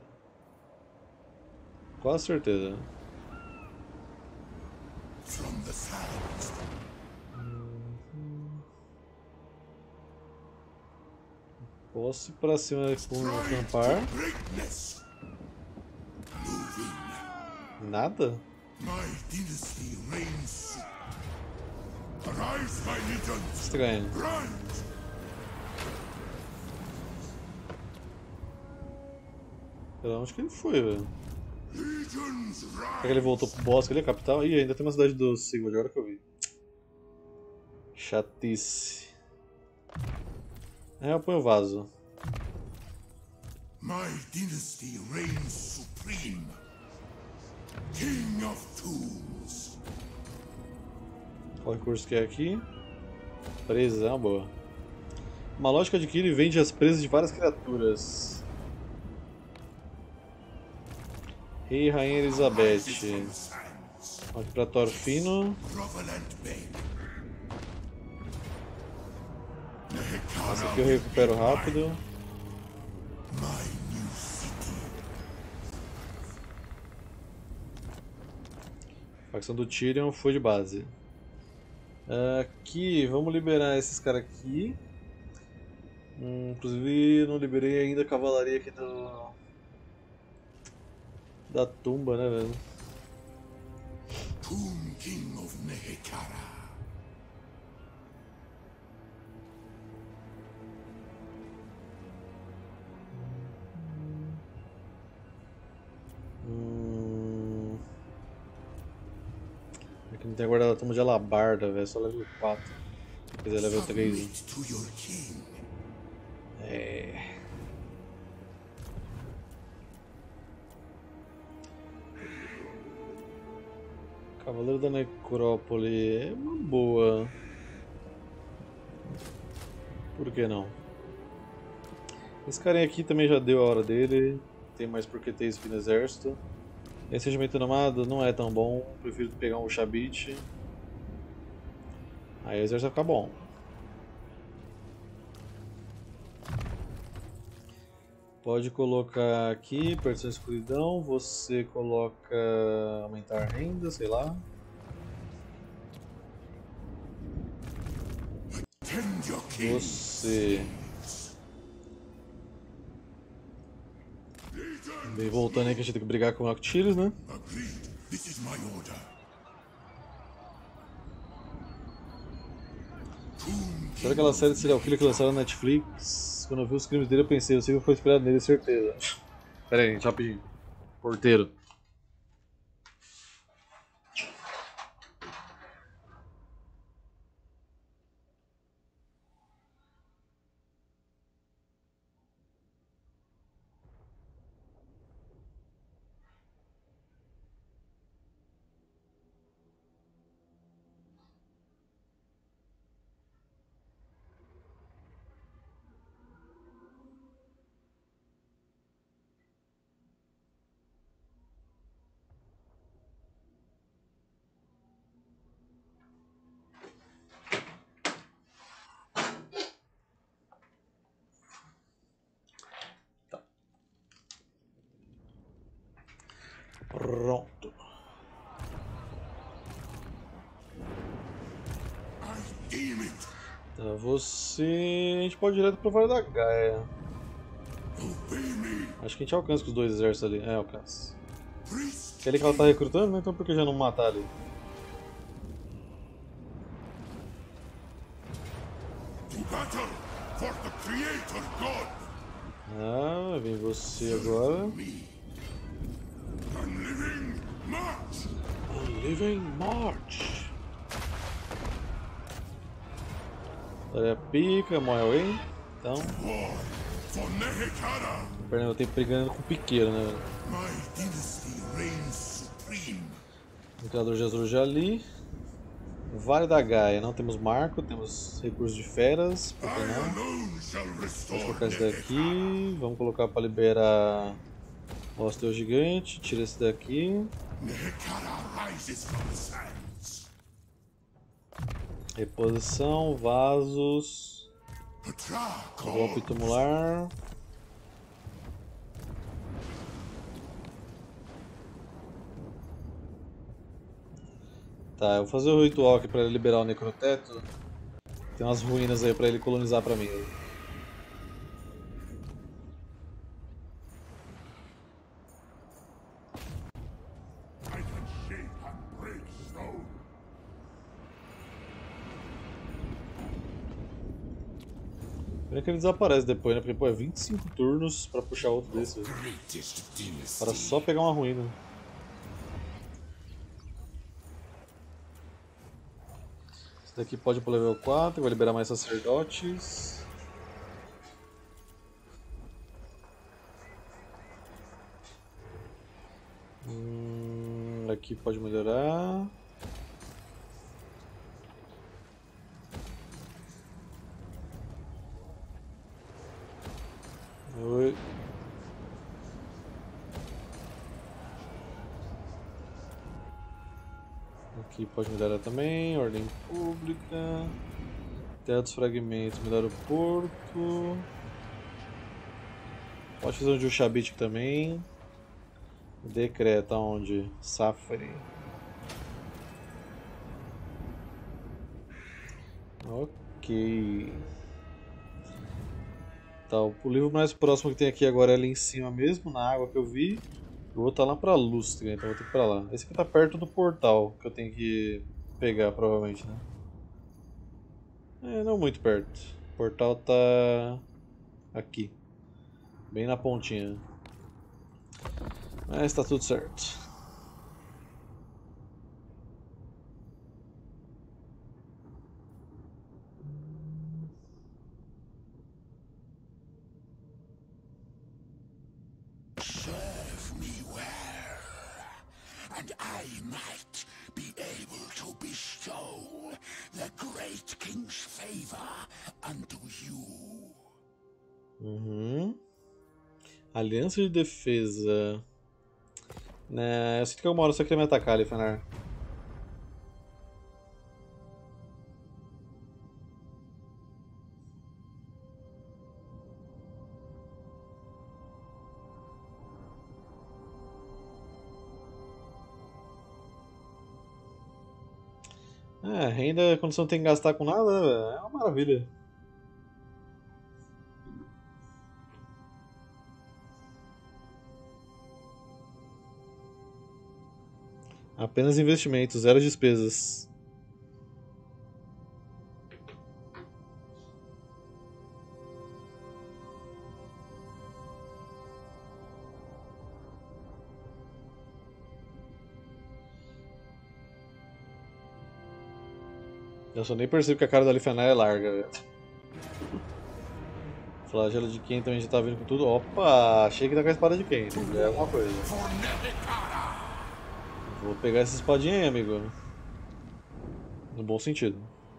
Quase certeza. Posso ir pra cima com o acampar. Nada? Estranho. Pera, onde que ele foi, velho? Será que ele voltou pro bosque ali, a capital? Ih, ainda tem uma cidade do Sigurd, agora que eu vi. Chatice. É, eu ponho o vaso. My dynasty reigns supreme. King of Tombs. Qual recurso que é aqui? Presa, é uma boa. Uma lógica adquire e vende as presas de várias criaturas. Rei e Rainha Elizabeth. Aqui pra Thorfino. Essa aqui eu recupero rápido. Facção do Tyrion foi de base. Aqui, vamos liberar esses caras aqui. Hum, inclusive, não liberei ainda a cavalaria aqui do... da tumba, né, velho? Tomb King of Nehekara. Hum... Aqui não tem guardado a tumba de Alabarda, velho. Só level quatro. Quer dizer, level três. É... Cavaleiro da Necrópole é uma boa. Por que não? Esse carinha aqui também já deu a hora dele. Tem mais porque ter isso no exército. Esse regimento nomado não é tão bom. Prefiro pegar um Shabit. Aí o exército vai ficar bom. Pode colocar aqui, perdição e escuridão. Você coloca aumentar renda, sei lá. Você... Bem, voltando aí que a gente tem que brigar com o Noctilus, né? Sabe aquela série de serial killer que lançaram na Netflix? Quando eu vi os crimes dele eu pensei, eu sei que foi inspirado nele, certeza. Pera aí, gente, rapidinho. Porteiro. Pronto. Tá, você... a gente pode ir direto pro Vale da Gaia. Acho que a gente alcança com os dois exércitos ali. É, alcança. Que é ali que ela tá recrutando, né? Então por que já não matar ali? Ah, vem você agora. Living March. Olha a pica, morre alguém. Então. Perdendo o tempo brigando com o piqueiro, né? Imperador Jesus já ali. Vale da Gaia, não temos marco, temos recursos de feras, por que não? Vamos colocar esse daqui, vamos colocar para liberar o Osteo Gigante, tira esse daqui. Reposição, vasos, golpe tumular. Tá, eu vou fazer o ritual aqui pra liberar o necroteto. Tem umas ruínas aí pra ele colonizar pra mim. Pena que ele desaparece depois, né? Porque pô, é vinte e cinco turnos pra puxar outro desse. Para só pegar uma ruína. Esse daqui pode ir pro level quatro, vai liberar mais sacerdotes. Hum, aqui pode melhorar. Foi. Aqui pode melhorar também. Ordem pública. Terra dos fragmentos, melhora o porto. Pode fazer um de Ushabit também. Decreta onde? Safari. Ok. Tá, o livro mais próximo que tem aqui agora é ali em cima mesmo, na água que eu vi. Eu vou estar lá pra Lústria, então vou ter que ir pra lá. Esse aqui tá perto do portal, que eu tenho que pegar provavelmente, né? É, não muito perto. O portal tá aqui. Bem na pontinha. Mas tá tudo certo. Serve me well, and I might be able to bestow the great king's favor unto you. Uhum. Aliança de defesa. Né, eu sinto que uma hora você quer me atacar ali, Fenar. É, renda quando você não tem que gastar com nada, é uma maravilha. Apenas investimentos, zero despesas. Eu só nem percebo que a cara da Lifenar é larga, velho. Flagelo de Ken também já tá vindo com tudo. Opa, achei que tá com a espada de Ken. Já é alguma coisa. Vou pegar essa espadinha aí, amigo. No bom sentido.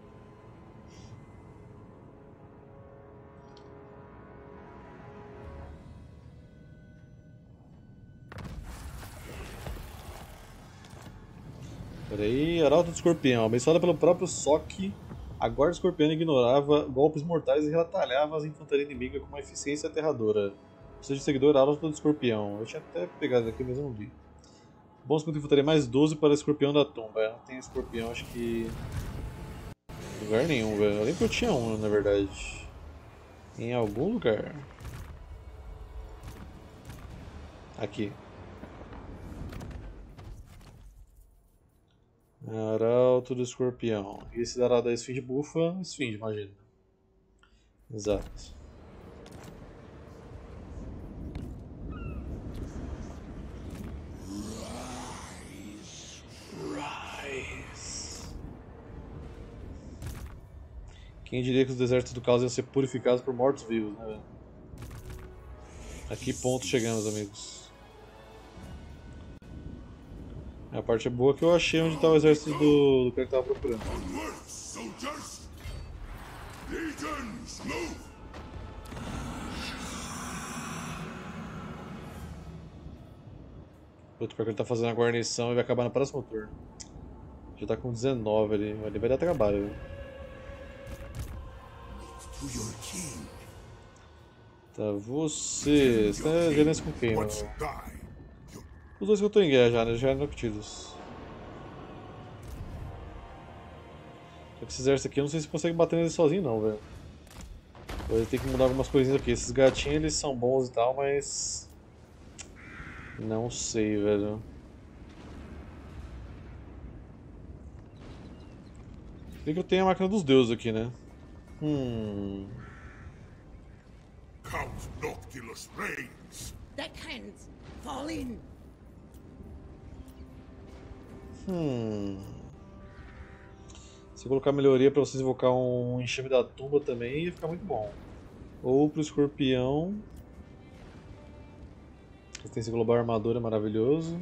Peraí, Arauto do Escorpião. Abençoada pelo próprio Sock, a guarda escorpiana ignorava golpes mortais e retalhava as infantaria inimiga com uma eficiência aterradora. Seja seguidor Arauto do Escorpião. Eu tinha até pegado aqui, mas eu não vi. Bônus contra infantaria mais doze para Escorpião da Tumba. Eu não tenho escorpião, acho que. Em lugar nenhum, velho. Eu lembro que eu tinha um, na verdade. Em algum lugar. Aqui. Arauto do Escorpião. E esse dará da Esfinge bufa, Esfinge, imagina. Exato. Rise. Quem diria que os desertos do caos iam ser purificados por mortos-vivos, né, velho? A que ponto chegamos, amigos? A parte boa é que eu achei onde está o exército do, do cara que tava procurando. Onward, soldiers! Legions, move! Outro pior que ele tá fazendo a guarnição e vai acabar no próximo turno. Já tá com dezenove ali, ali vai dar trabalho. Viu? To your king. Tá, você. Você tá gerência com quem, mano? What's thine? Os dois que eu tô em guerra já, né? Já eram noctidos. Só que esse exército aqui eu não sei se consegue bater neles sozinho não, velho. Vai ter que mudar algumas coisinhas aqui. Esses gatinhos eles são bons e tal, mas. Não sei, velho. Sei que eu tenho a máquina dos deuses aqui, né? Hum. Count Noctilus reigns. Deckhands, fall in! Hum. Se eu colocar melhoria pra vocês invocar um enxame da tumba também, ia ficar muito bom. Ou pro escorpião. Resistência global armadura é maravilhoso.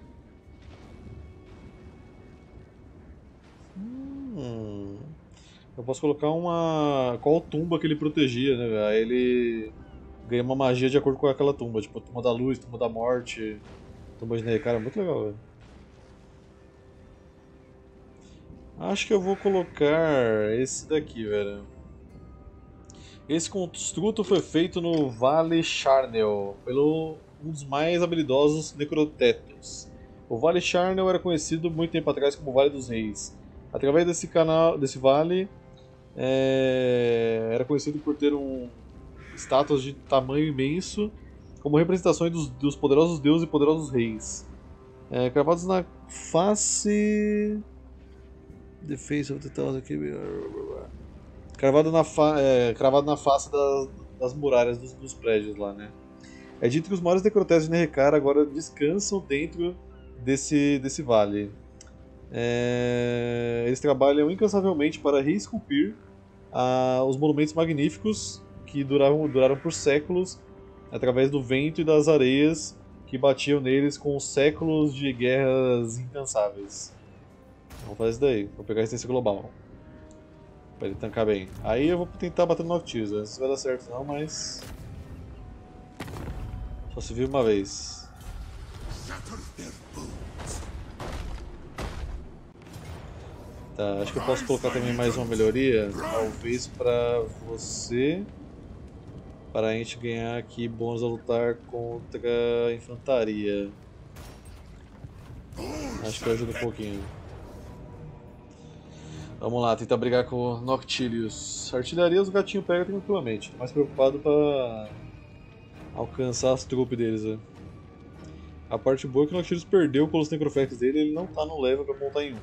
Hum. Eu posso colocar uma... qual tumba que ele protegia, né, velho? Aí ele ganha uma magia de acordo com aquela tumba. Tipo, tumba da luz, tumba da morte, tumba de Nerekara. Muito legal, velho. Acho que eu vou colocar esse daqui, velho. Esse construto foi feito no Vale Charnel, pelo um dos mais habilidosos necrotetos. O Vale Charnel era conhecido muito tempo atrás como Vale dos Reis. Através desse canal, desse vale, é, era conhecido por ter um estátuas de tamanho imenso, como representações dos, dos poderosos deuses e poderosos reis. É, cravados na face... The face of the thousand... Cravado na, fa é, cravado na face das, das muralhas dos, dos prédios lá, né? É dito que os maiores necrotésios de Nerekara agora descansam dentro desse, desse vale. É, eles trabalham incansavelmente para reesculpir ah, os monumentos magníficos que duraram, duraram por séculos através do vento e das areias que batiam neles com séculos de guerras incansáveis. Vamos fazer isso daí, vou pegar a resistência global. Pra ele tancar bem. Aí eu vou tentar bater no Noctis, não sei se vai dar certo não, mas... só se viu uma vez. Tá, acho que eu posso colocar também mais uma melhoria, talvez pra você, para a gente ganhar aqui bônus a lutar contra a infantaria. Acho que ajuda um pouquinho. Vamos lá, tentar brigar com o Noctilius. Artilharia os gatinhos pegam tranquilamente. Tô mais preocupado pra alcançar as trupes deles. Né? A parte boa é que o Noctilius perdeu com os Necrofex dele e ele não tá no level pra montar em um.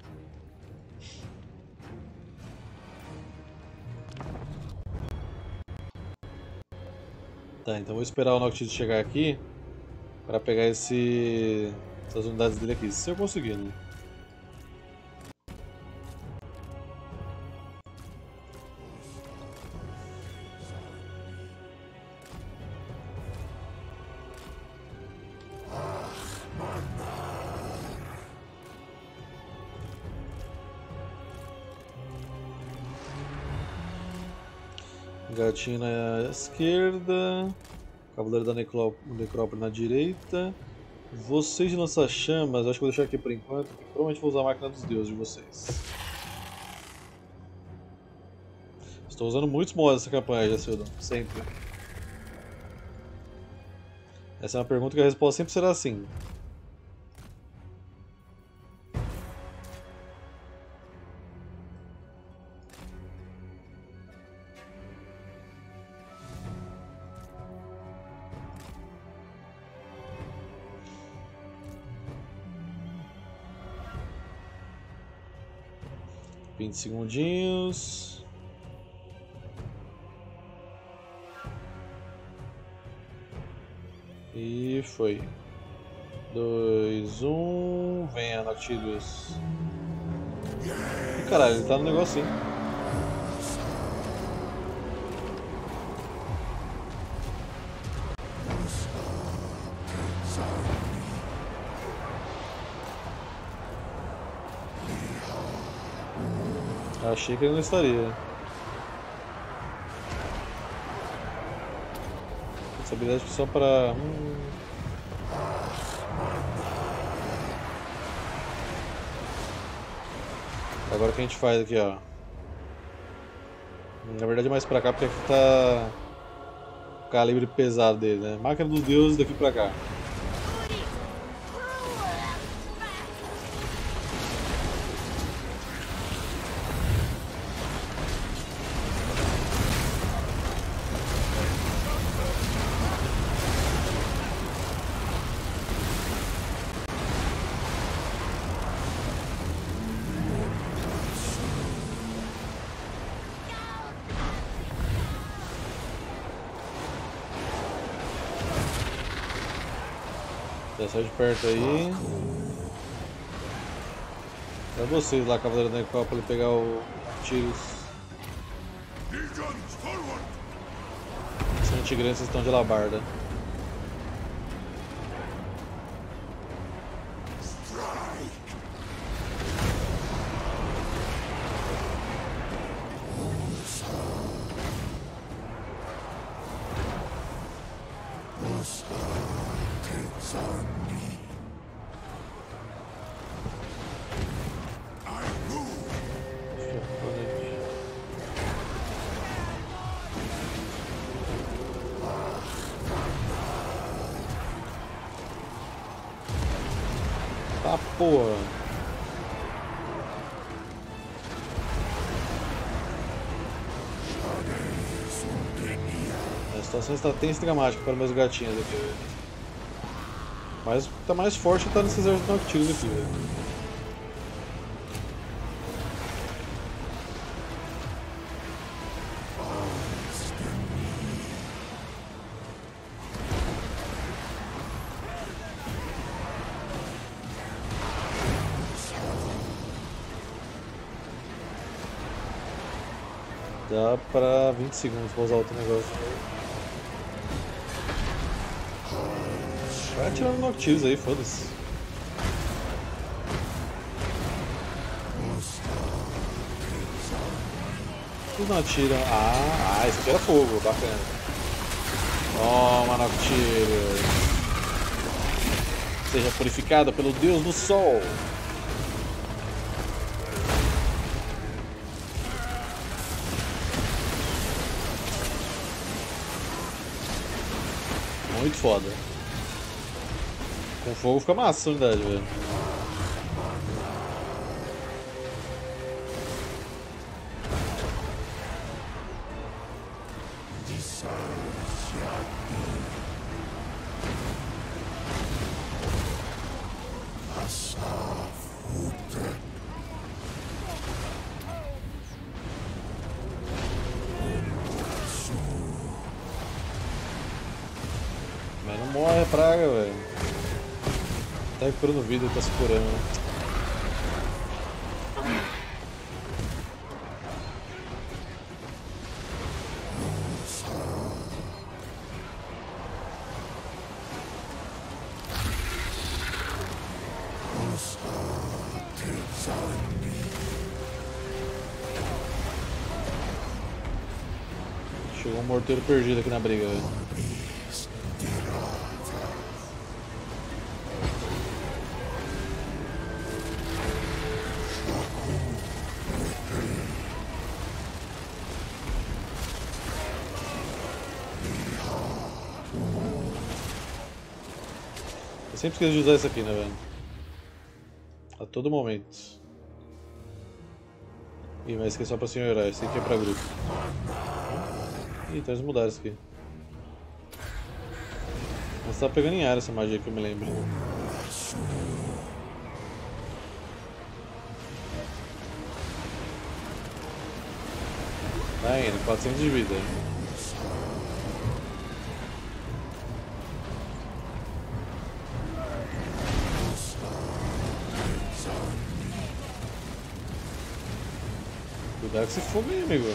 Tá, então vou esperar o Noctilius chegar aqui pra pegar esse... essas unidades dele aqui, se eu conseguir, né? Gatinho na esquerda, Cavaleiro da Necrópole na direita. Vocês de lança-chamas, acho que vou deixar aqui por enquanto, porque provavelmente vou usar a máquina dos deuses de vocês. Estou usando muitos mods nessa campanha, Jacildo, sempre. Essa é uma pergunta que a resposta sempre será sim. vinte segundinhos. E foi. dois, um. Venha, Nautilus. Ih, caralho, ele tá no negócio sim. Achei que ele não estaria. Essa habilidade é só para... Hum... Agora o que a gente faz aqui, ó. Na verdade é mais pra cá porque aqui tá o calibre pesado dele, né? Máquina dos deuses daqui pra cá. Já sai de perto aí. É vocês lá, Cavaleiro da Necrópole, pegar o tiros. São antigrantes, estão de alabarda. Ah, porra. A situação está tensa e dramática para meus gatinhos aqui. Mas o que tá mais forte tá nesse exército Noctilus aqui, velho. Dá pra vinte segundos pra usar outro negócio. Vai atirar no Noctilus aí, foda-se. Eles não atiram. Ah, ah, isso aqui era fogo, bacana. Toma, Noctilus. Seja purificada pelo Deus do Sol. Muito foda. Com fogo fica massa essa unidade, velho. Mas não morre a praga, velho. Tá recuperando vida, tá se curando. Chegou um morteiro perdido aqui na briga, velho. Eu sempre esqueço de usar isso aqui, né, velho? A todo momento. Ih, mas esse aqui é só pra senhor herói, esse aqui é pra grupo. Ih, então eles mudaram isso aqui. Mas tá pegando em área essa magia que eu me lembro. Tá indo, quatrocentos de vida. Cuidado com esse fogo aí, amigo.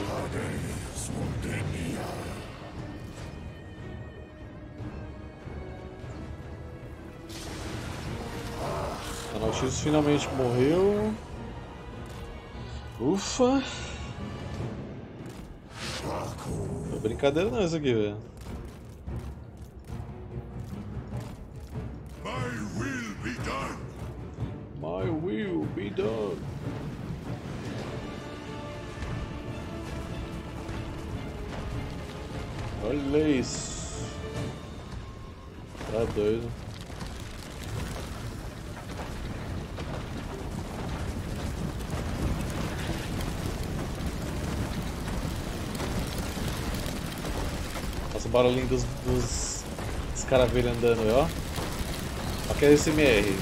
A Nautilus finalmente morreu. Ufa! Não é brincadeira não isso aqui, velho. My will be done. My will be done. Olha isso. Tá doido. Nossa, o barulhinho dos, dos, dos caravelhos andando aí, ó. Aqui é S M R.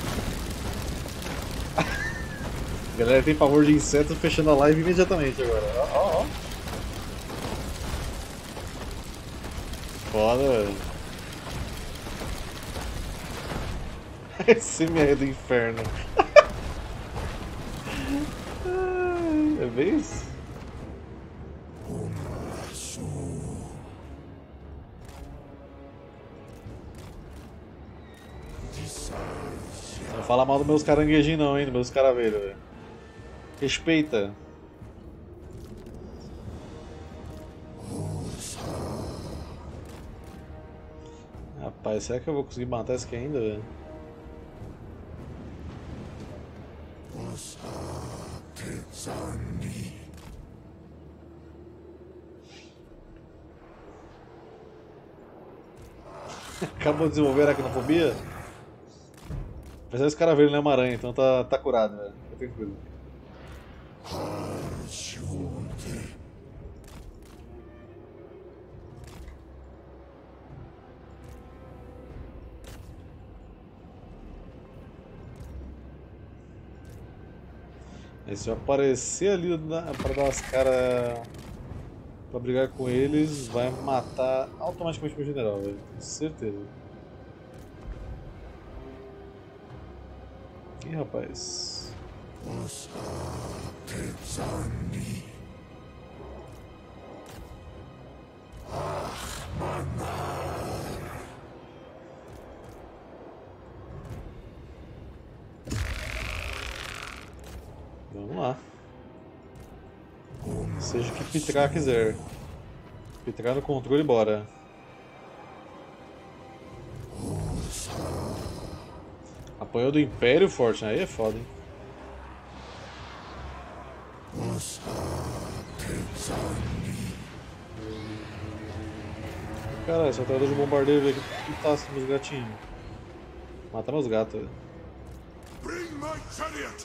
A galera tem pavor de insetos fechando a live imediatamente agora. Ó, ó, ó. Foda, velho. S M R do inferno. É bem isso? Não fala mal dos meus caranguejinhos não, hein, dos meus caravelhos, velho. Respeita. Rapaz, será que eu vou conseguir matar esse aqui ainda, velho? Acabou de desenvolver a aracnofobia? Apesar desse cara ver ele não é uma aranha, então tá, tá curado, velho. Tá tranquilo. Aí se eu aparecer ali na, pra dar as caras pra brigar com eles, vai matar automaticamente meu general, velho. Com certeza. Ih, rapaz. Vamos lá. Seja o que Pitrar quiser. Pitrar no controle, bora. Apanhou do Império forte, né? Aí é foda, hein? Caralho, esse atrás de bombardeiro veio aqui que tá assim meus gatinhos. Matar meus gatos, velho. Bring my chariot!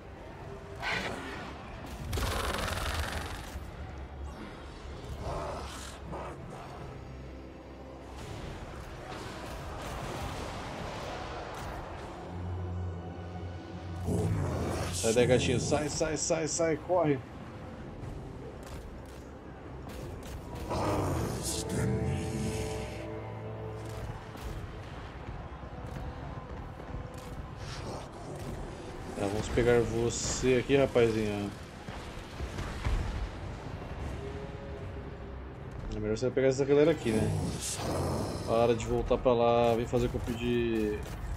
Sai daí, gatinho. Sai, sai, sai, sai, corre. Tá, vamos pegar você aqui, rapazinho. É melhor você pegar essa galera aqui, né? Para de voltar pra lá, vem fazer o que eu pedi.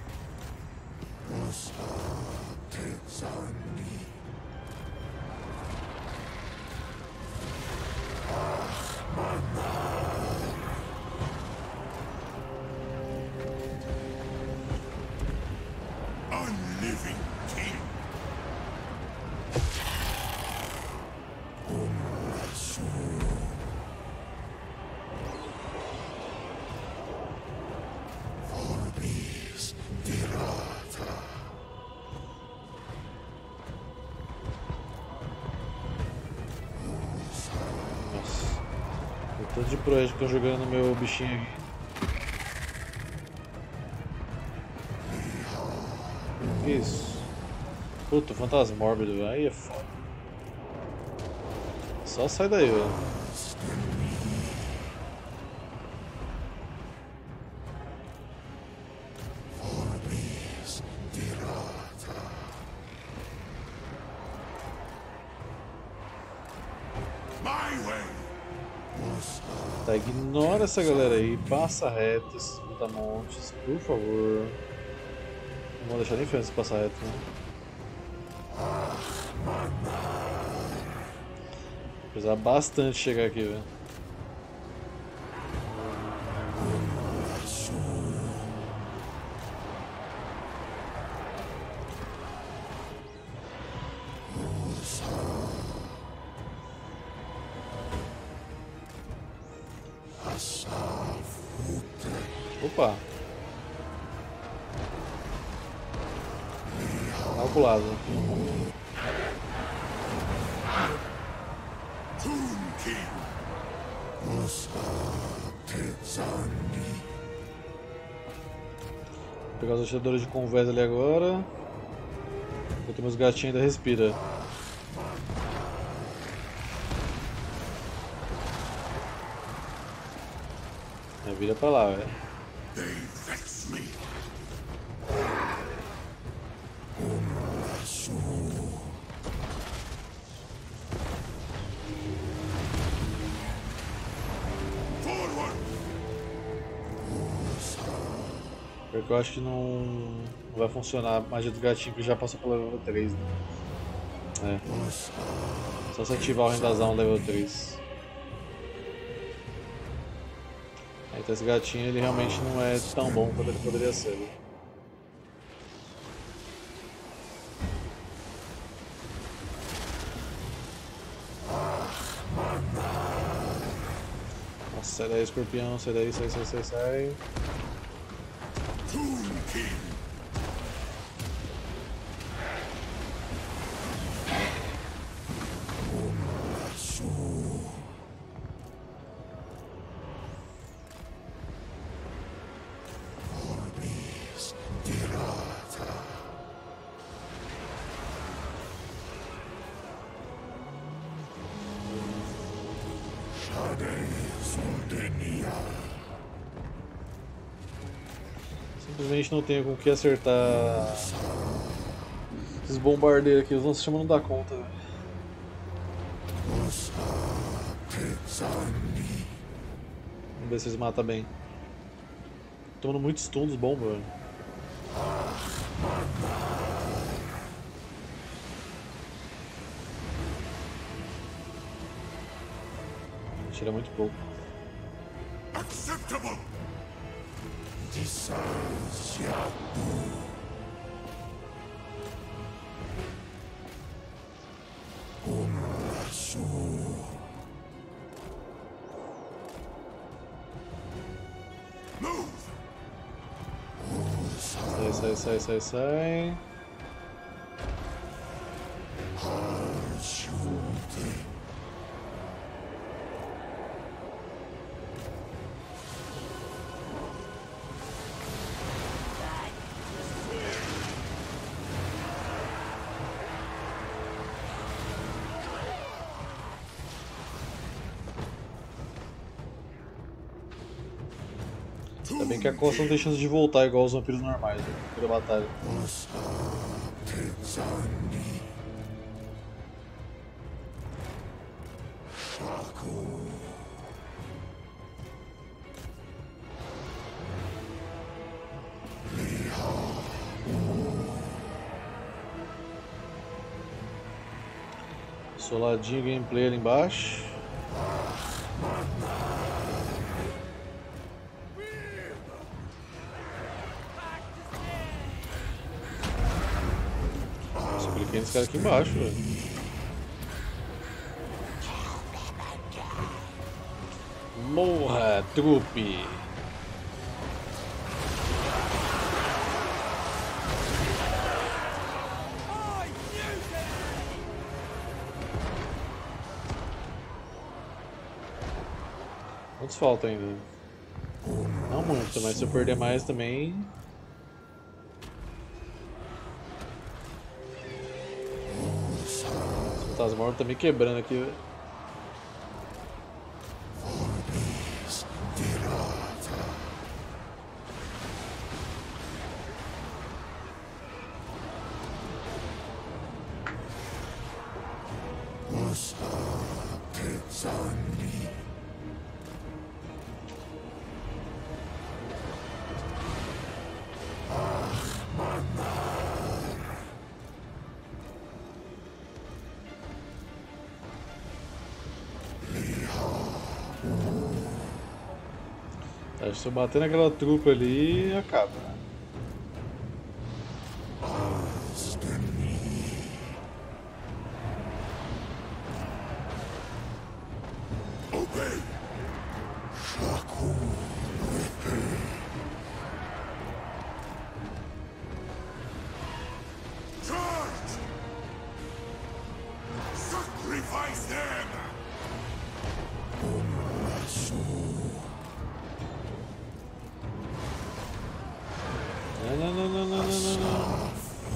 Unliving king! Nossa. O tanto de projeto que eu tô jogando no meu bichinho aqui. Que isso? Puta, fantasma mórbido, velho. Aí é foda. Só sai daí, velho. Tá, ignora essa galera aí, passa reto, esses brutamontes, por favor. Não vou deixar nem frente passar reto, né? Vai precisar bastante chegar aqui, velho. Opa! Calculado. Vou pegar os atiradores de convés ali agora. Enquanto meus gatinhos ainda respiram. É, vira pra lá, velho. They vex me. Forward! Porque eu acho que não, não vai funcionar a magia do gatinho, que já passou pelo level três, né? É. Só se ativar o rendazão level três. Então esse gatinho ele realmente não é tão bom quanto ele poderia ser. Né? Nossa, sai daí, escorpião, sai daí, sai, sai, sai, sai. Simplesmente não tenho com o que acertar esses bombardeiros aqui, os nossos chamam não dá conta. Vamos ver se eles matam bem. Tomando muito stun dos bombas. Tira muito pouco. Acceptable. Disanciado. Sai, sai, sai, sai, sai. Ainda bem que a costa não tem chance de voltar igual os vampiros normais, né? Pela batalha. Soladinho gameplay ali embaixo. Tem esse cara aqui embaixo, velho. Morra, trupe! Quantos faltam ainda? Não muito, mas se eu perder mais também... As mortas estão me quebrando aqui, velho. Se eu bater naquela trupa ali, acaba. Sacrifice them. Não, não, não, não, não, não, não.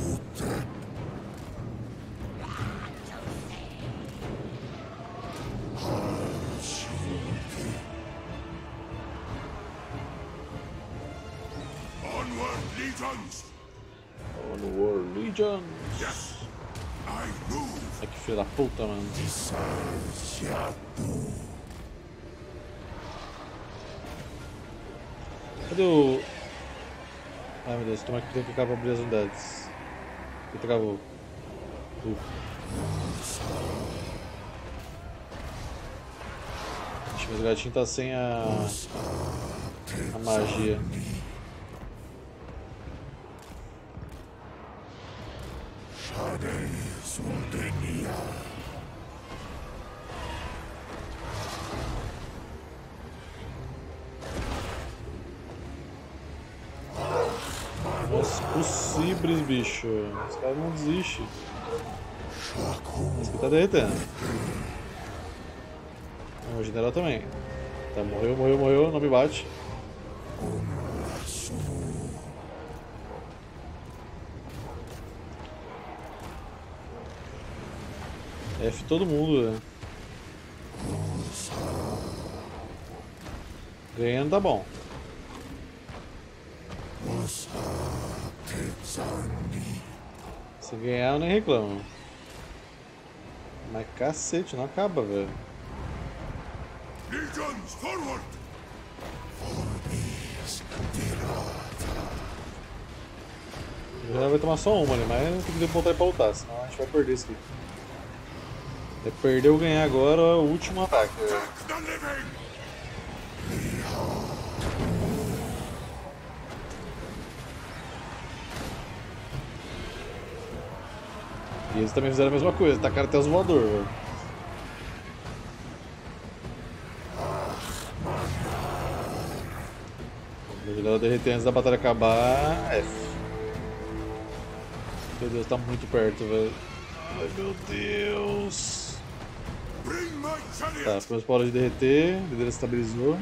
Onward, legions. Onward, legions. Yes, I move. Ai, que filho da puta, mano. Cadê o... Ai meu Deus, toma aqui pra clicar pra abrir as unidades. E travou. Uh. Ixi, mas o gatinho tá sem a... a magia. Nossa, possíveis, bicho. Os caras não desistem. Esse aqui tá derretendo. O general também. Tá, morreu, morreu, morreu, não me bate. F todo mundo, né? Ganhando tá bom. Se ganhar eu nem reclamo. Mas cacete, não acaba, velho. Legions, forward! Já vai tomar só uma ali, mas tem que voltar pra lutar, senão a gente vai perder isso aqui. É perder ou ganhar agora o último ataque. Velho. The living! E eles também fizeram a mesma coisa, tacaram até os voadores, velho. Vou ajudar a derreter antes da batalha acabar. F. Meu Deus, tá muito perto, velho. Ai meu Deus. Bring my Tá, chariot! ficou para de derreter, a liderança estabilizou.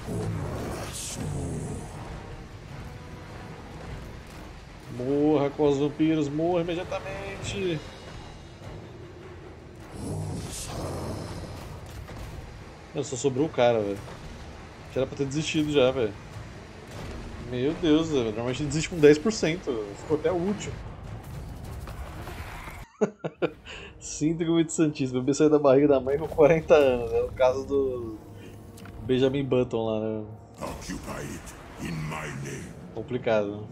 Morra com os vampiros, morra imediatamente. Não, só sobrou o cara, velho. Já era pra ter desistido já, velho. Meu Deus, velho. Normalmente desiste com dez por cento. Ficou até o último. Síndrome de Santíssimo. O bebê saiu da barriga da mãe com quarenta anos. É o caso do Benjamin Button lá, né? Occupy it in my name. Complicado.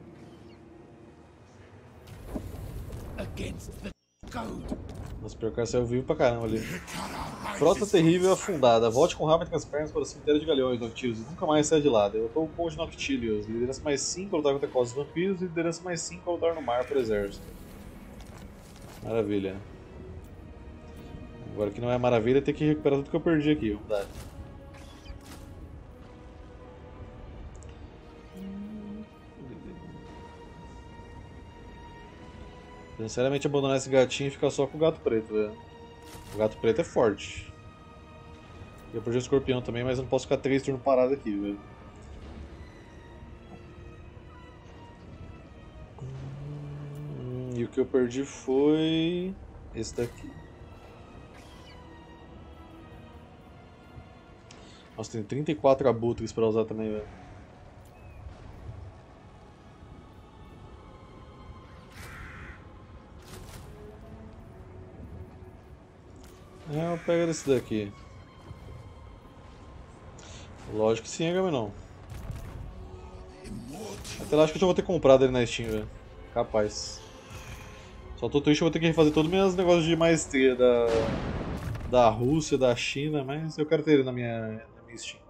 Against the code. Nossa, pior que saiu vivo pra caramba ali. Frota terrível afundada. Volte com Hamlet com as pernas para o cemitério de Galeões, Noctilius, e nunca mais saia de lá. Derrotou o Conde Noctilius. Liderança mais cinco para lutar contra costas vampiros e liderança mais cinco para lutar no mar por exército. Maravilha. Agora que não é maravilha, tem que recuperar tudo que eu perdi aqui. Vamos dar. Sinceramente, abandonar esse gatinho e ficar só com o gato preto, velho. O gato preto é forte. Eu perdi o escorpião também, mas eu não posso ficar três turnos parado aqui, velho. Hum, e o que eu perdi foi esse daqui. Nossa, tem trinta e quatro abutres pra usar também, velho. É, eu pego desse daqui. Lógico que sim, Gami não. Até lá acho que eu já vou ter comprado ele na Steam, velho. Capaz. Só tô triste, eu vou ter que refazer todos os meus negócios de maestria da, da Rússia, da China, mas eu quero ter ele na minha, na minha Steam.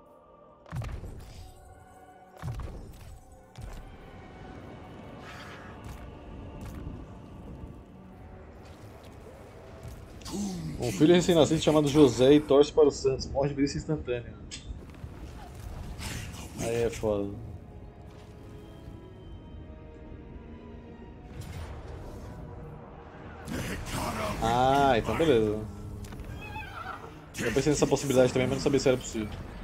Um filho recém-nascido chamado José e torce para o Santos, morre de velhice instantânea. Aí é foda. Ah, então beleza. Eu pensei nessa possibilidade também, mas não sabia se era possível.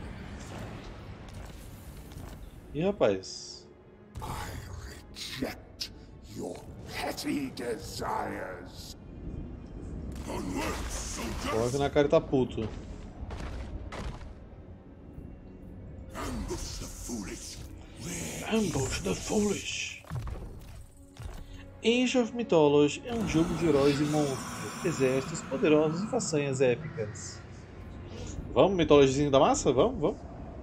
Ih, rapaz. I reject your petty desires. Onward, soldier! Coloca na cara e tá puto. Ambush the foolish. Ambush the Foolish. Age of Mythology é um jogo de heróis e monstros, exércitos poderosos e façanhas épicas. Vamos, Mythologyzinho da massa? Vamos, vamos.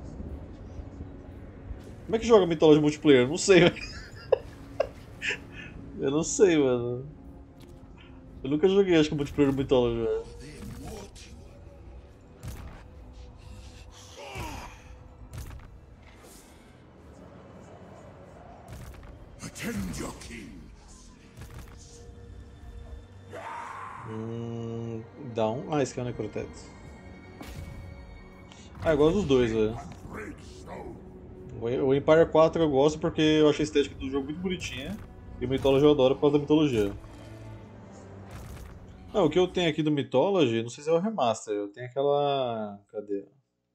Como é que joga Mythology multiplayer? Não sei, velho. Eu não sei, mano. Eu nunca joguei, acho que multiplayer do Mythology, velho. Attend your king. Hum, dá um. Ah, esse aqui é o Necroteto. Ah, eu gosto dos dois, velho. Great stone. O Empire quatro eu gosto porque eu achei a estética do jogo muito bonitinha. E o Mythology eu adoro por causa da mitologia. Não, o que eu tenho aqui do Mythology, não sei se é o remaster, eu tenho aquela... Cadê?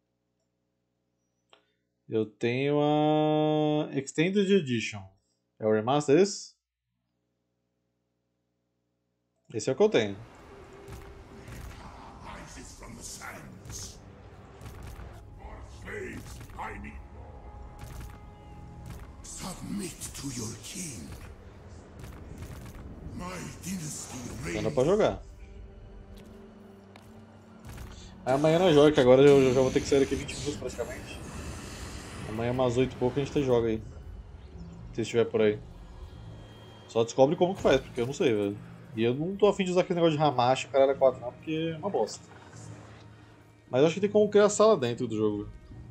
Eu tenho a Extended Edition. É o remaster esse? Esse é o que eu tenho. Rises from the sands. Our slaves I need. Submit to your king. My dynasty Então dá reigns. pra jogar. Amanhã não joga, que agora eu já vou ter que sair daqui vinte minutos praticamente. Amanhã umas oito e pouco a gente joga aí. Se estiver por aí. Só descobre como que faz, porque eu não sei, velho. E eu não tô afim de usar aquele negócio de Hamashi, caralho, quatro não, porque é uma bosta. Mas eu acho que tem como criar a sala dentro do jogo.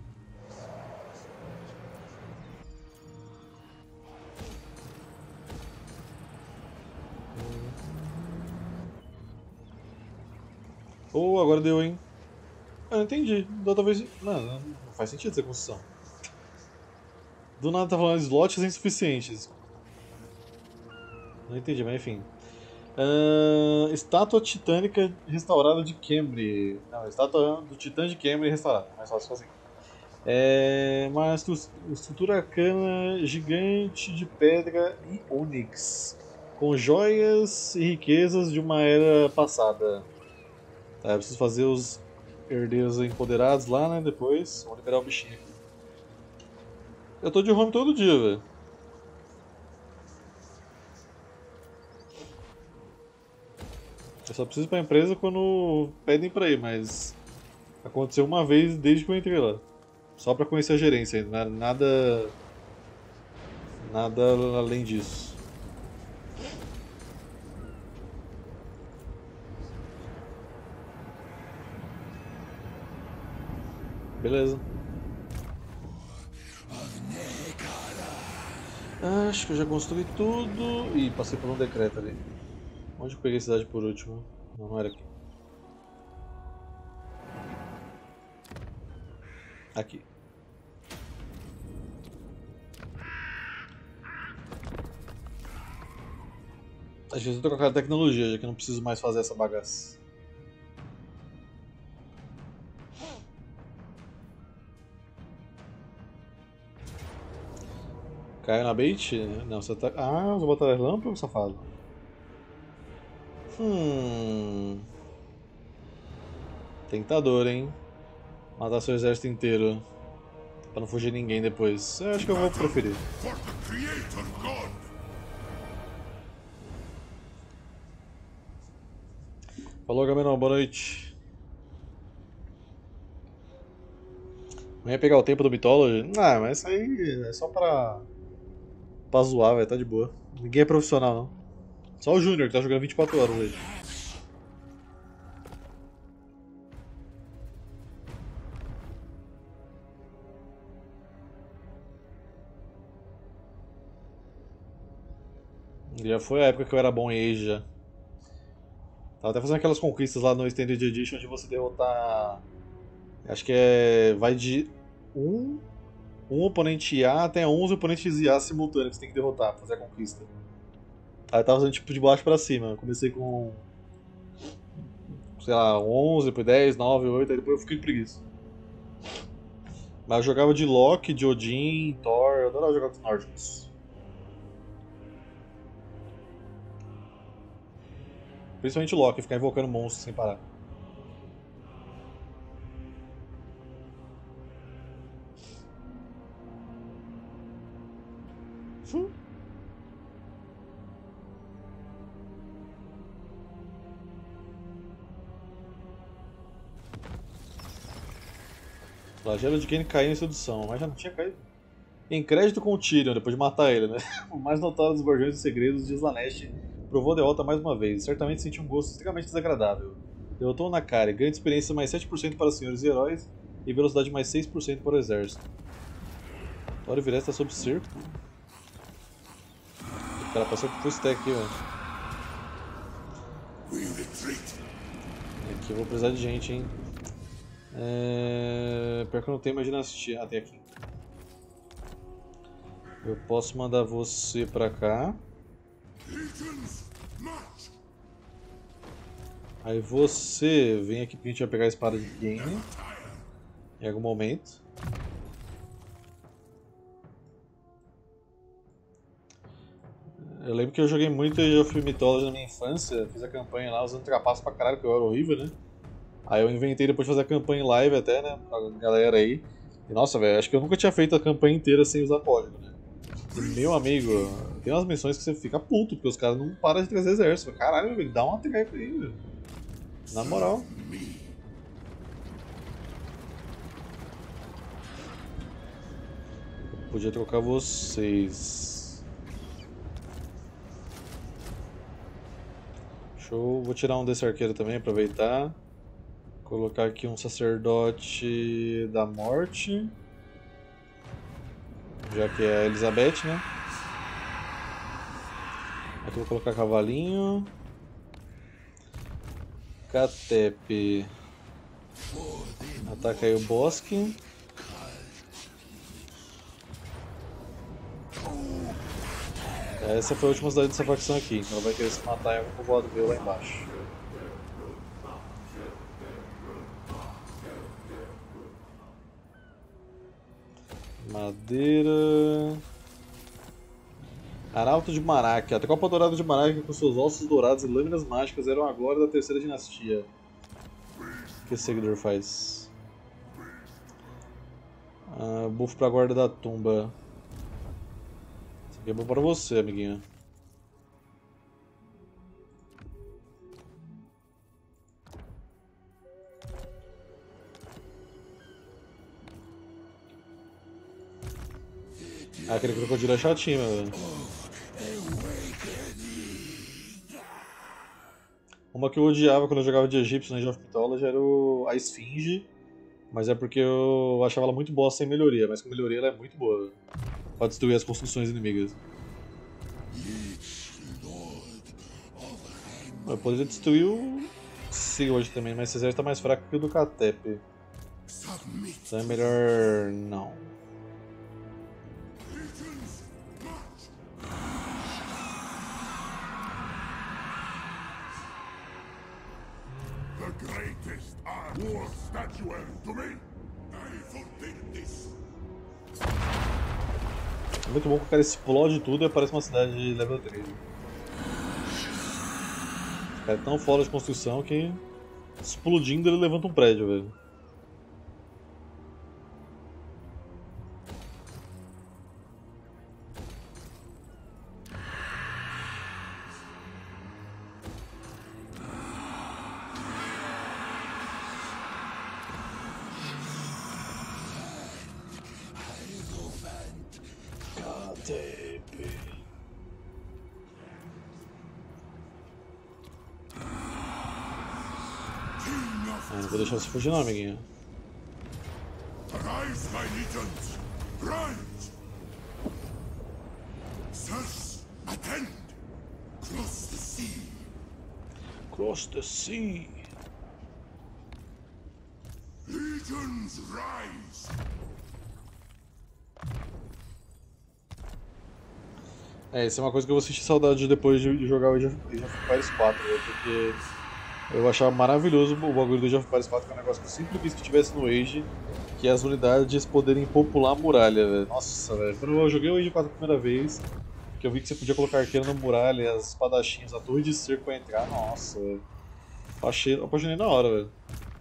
Oh, agora deu, hein? Ah, não entendi. Da outra vez. Mano, não faz sentido essa construção. Do nada tá falando slots insuficientes. Não entendi, mas enfim. Uh, estátua titânica restaurada de Khemri. Não, estátua do Titã de Khemri restaurada. Mais fácil assim. É uma estrutura arcana gigante de pedra e ônix. Com joias e riquezas de uma era passada. Tá, eu preciso fazer os herdeiros empoderados lá, né? Depois. Vamos liberar o bichinho aqui. Eu tô de home todo dia, velho. Eu só preciso ir pra empresa quando pedem pra ir, mas aconteceu uma vez desde que eu entrei lá. Só pra conhecer a gerência, nada. Nada além disso. Beleza. Acho que eu já construí tudo. Ih, passei por um decreto ali. Onde eu peguei a cidade por último? Não, não era aqui. Aqui. Acho que eu tô com aquela tecnologia, já que eu não preciso mais fazer essa bagaça. Caiu na bait? Não, você tá. Ah, vou botar as lâmpadas, safado. Hum. Tentador, hein? Matar seu exército inteiro. Pra não fugir ninguém depois. Eu acho que eu vou preferir. For the Creator God. Falou, Gamenon, boa noite. Amanhã pegar o tempo do Mythology? Ah, mas isso aí é só pra. pra zoar, velho, tá de boa. Ninguém é profissional, não. Só o Júnior que tá jogando vinte e quatro horas hoje. Já foi a época que eu era bom em Age já. Tava até fazendo aquelas conquistas lá no Extended Edition de você derrotar. Acho que é. Vai de um, um oponente A até onze oponentes I A simultâneos que você tem que derrotar pra fazer a conquista. Aí eu tava fazendo tipo de baixo pra cima. Eu comecei com. Sei lá, onze, depois dez, nove, oito, aí depois eu fiquei com preguiça. Mas eu jogava de Loki, de Odin, Thor, eu adorava jogar com os nórdicos. Principalmente o Loki, ficar invocando monstros sem parar. Hum. Flagelo de Kane caiu em sedução, mas já não tinha caído. Em crédito com o Tyrion, depois de matar ele, né? O mais notável dos Guardiões dos Segredos de Slanesh provou a derrota mais uma vez. Certamente sentiu um gosto extremamente desagradável. Derrotou o Nakari, ganha de experiência mais sete por cento para os senhores e heróis e velocidade mais seis por cento para o exército. Thor Virés está sob cerco. O cara passou por full stack aqui, velho. Aqui eu vou precisar de gente, hein. É... Pior que eu não tenho mais dinastia. Ah, tem aqui. Eu posso mandar você pra cá. Aí você vem aqui porque a gente vai pegar a espada de game em algum momento. Eu lembro que eu joguei muito Age of Mythology na minha infância, fiz a campanha lá usando trapaço pra caralho, porque eu era horrível, né? Aí eu inventei depois de fazer a campanha em live até, né, pra galera aí. E, nossa, velho, acho que eu nunca tinha feito a campanha inteira sem usar código, né? E, meu amigo, tem umas missões que você fica puto, porque os caras não param de trazer exército. Caralho, meu amigo, dá uma trepa aí, velho. Na moral. Eu podia trocar vocês. Show. Vou tirar um desse arqueiro também, aproveitar. Colocar aqui um sacerdote da morte. Já que é a Elizabeth, né? Aqui eu vou colocar cavalinho. Catep. Ataca aí o bosque. Essa foi a última cidade dessa facção aqui, então ela vai querer se matar em algum povoado meu lá embaixo. Madeira. Arauto de Maraque. A tropa dourada de Maraque com seus ossos dourados e lâminas mágicas eram a glória da terceira dinastia. O que esse seguidor faz? Ah, buff pra guarda da tumba. Isso aqui é bom pra você, amiguinho. Ah, aquele crocodilo é chatinho, velho. Uma que eu odiava quando eu jogava de egípcio na Age of Mythology era o... a Esfinge, mas é porque eu achava ela muito boa sem melhoria, mas com melhoria ela é muito boa pra destruir as construções inimigas. Eu poderia destruir o Sigurd também, mas esse exército tá mais fraco que o do Catep. Então é melhor não. War statuary to me. I forbid this. É muito bom que o cara explode tudo e aparece uma cidade de level três. O cara é tão foda de construção que explodindo ele levanta um prédio, velho. Ah, não vou deixar você fugir não, amiguinho. Arise, my legions. Rise. Sirs, attend. Cross the sea. Cross the sea. Legions, rise. É, isso é uma coisa que eu vou sentir saudade depois de jogar o Age of Empires quatro, né? Porque eu achava maravilhoso o bagulho do Age of Empires quatro, que é um negócio que eu sempre quis que tivesse no Age, que é as unidades poderem popular a muralha, velho. Nossa, velho, quando eu joguei o Age quatro a primeira vez, que eu vi que você podia colocar arqueiro na muralha, as espadachinhas, a torre de cerco pra entrar, nossa, velho. Achei, apaixonei na hora, velho.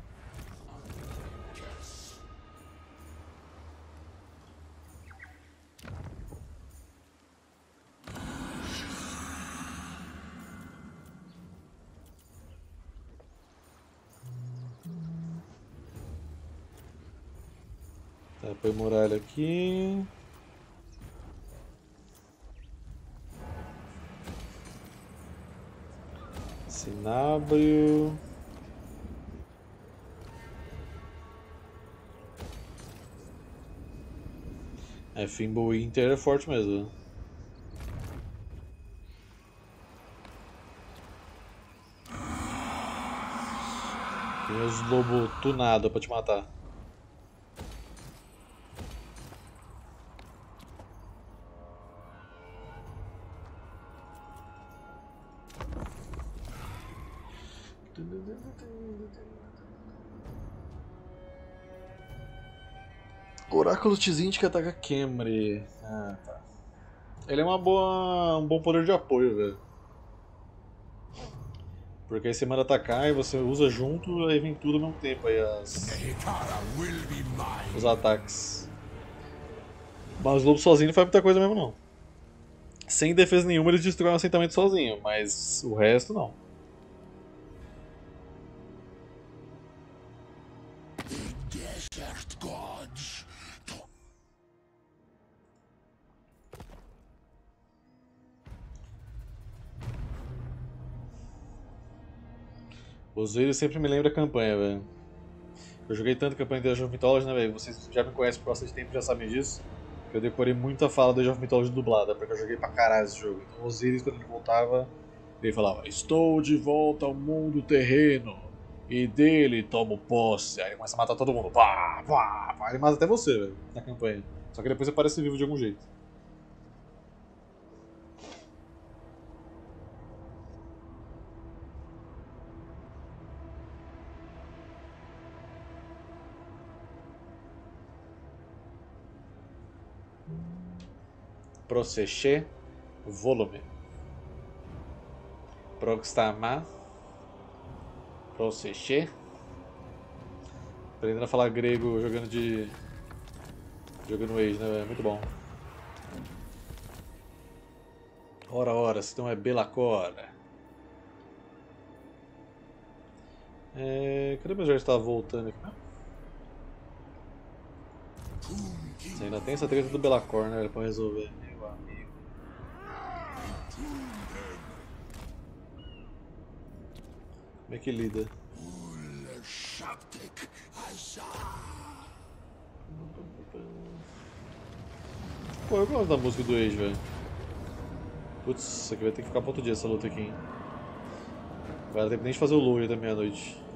Tá, põe muralha aqui. Sinábrio. É, Fimbulwinter é forte mesmo. Tem os lobos tunados pra te matar. Oráculo Tzint que ataca Khemri. Ah, tá. Ele é uma boa, um bom poder de apoio, velho. Porque aí você manda atacar e você usa junto, aí vem tudo ao mesmo tempo, aí as, Hekara will be mine. os ataques. Mas o lobo sozinho não faz muita coisa mesmo não. Sem defesa nenhuma ele destrói um assentamento sozinho, mas o resto não. Desert gods. Osiris sempre me lembra a campanha, velho. Eu joguei tanto campanha de Age of Mythology, né, velho? Vocês já me conhecem por bastante tempo, já sabem disso. Que eu decorei muita fala do Age of Mythology dublada, porque eu joguei pra caralho esse jogo. Então Osiris, quando ele voltava, ele falava: estou de volta ao mundo terreno, e dele tomo posse. Aí ele começa a matar todo mundo. Pá, pá, pá. Ele mata até você, velho, na campanha. Só que depois aparece vivo de algum jeito. Proseché, volume. Proxtamar. Proseché. Aprendendo a falar grego jogando de. Jogando Age, né? É muito bom. Ora, ora, se não é Belacora. É... Cadê meu exército? Estava voltando aqui, mesmo? Você ainda tem essa treta do Belacor, né? Pra resolver. Meu amigo. Como é que lida? Pô, eu gosto da música do Age, velho. Putz, isso aqui vai ter que ficar pra outro dia essa luta aqui, hein? Vai dar tempo nem de fazer o load até meia-noite.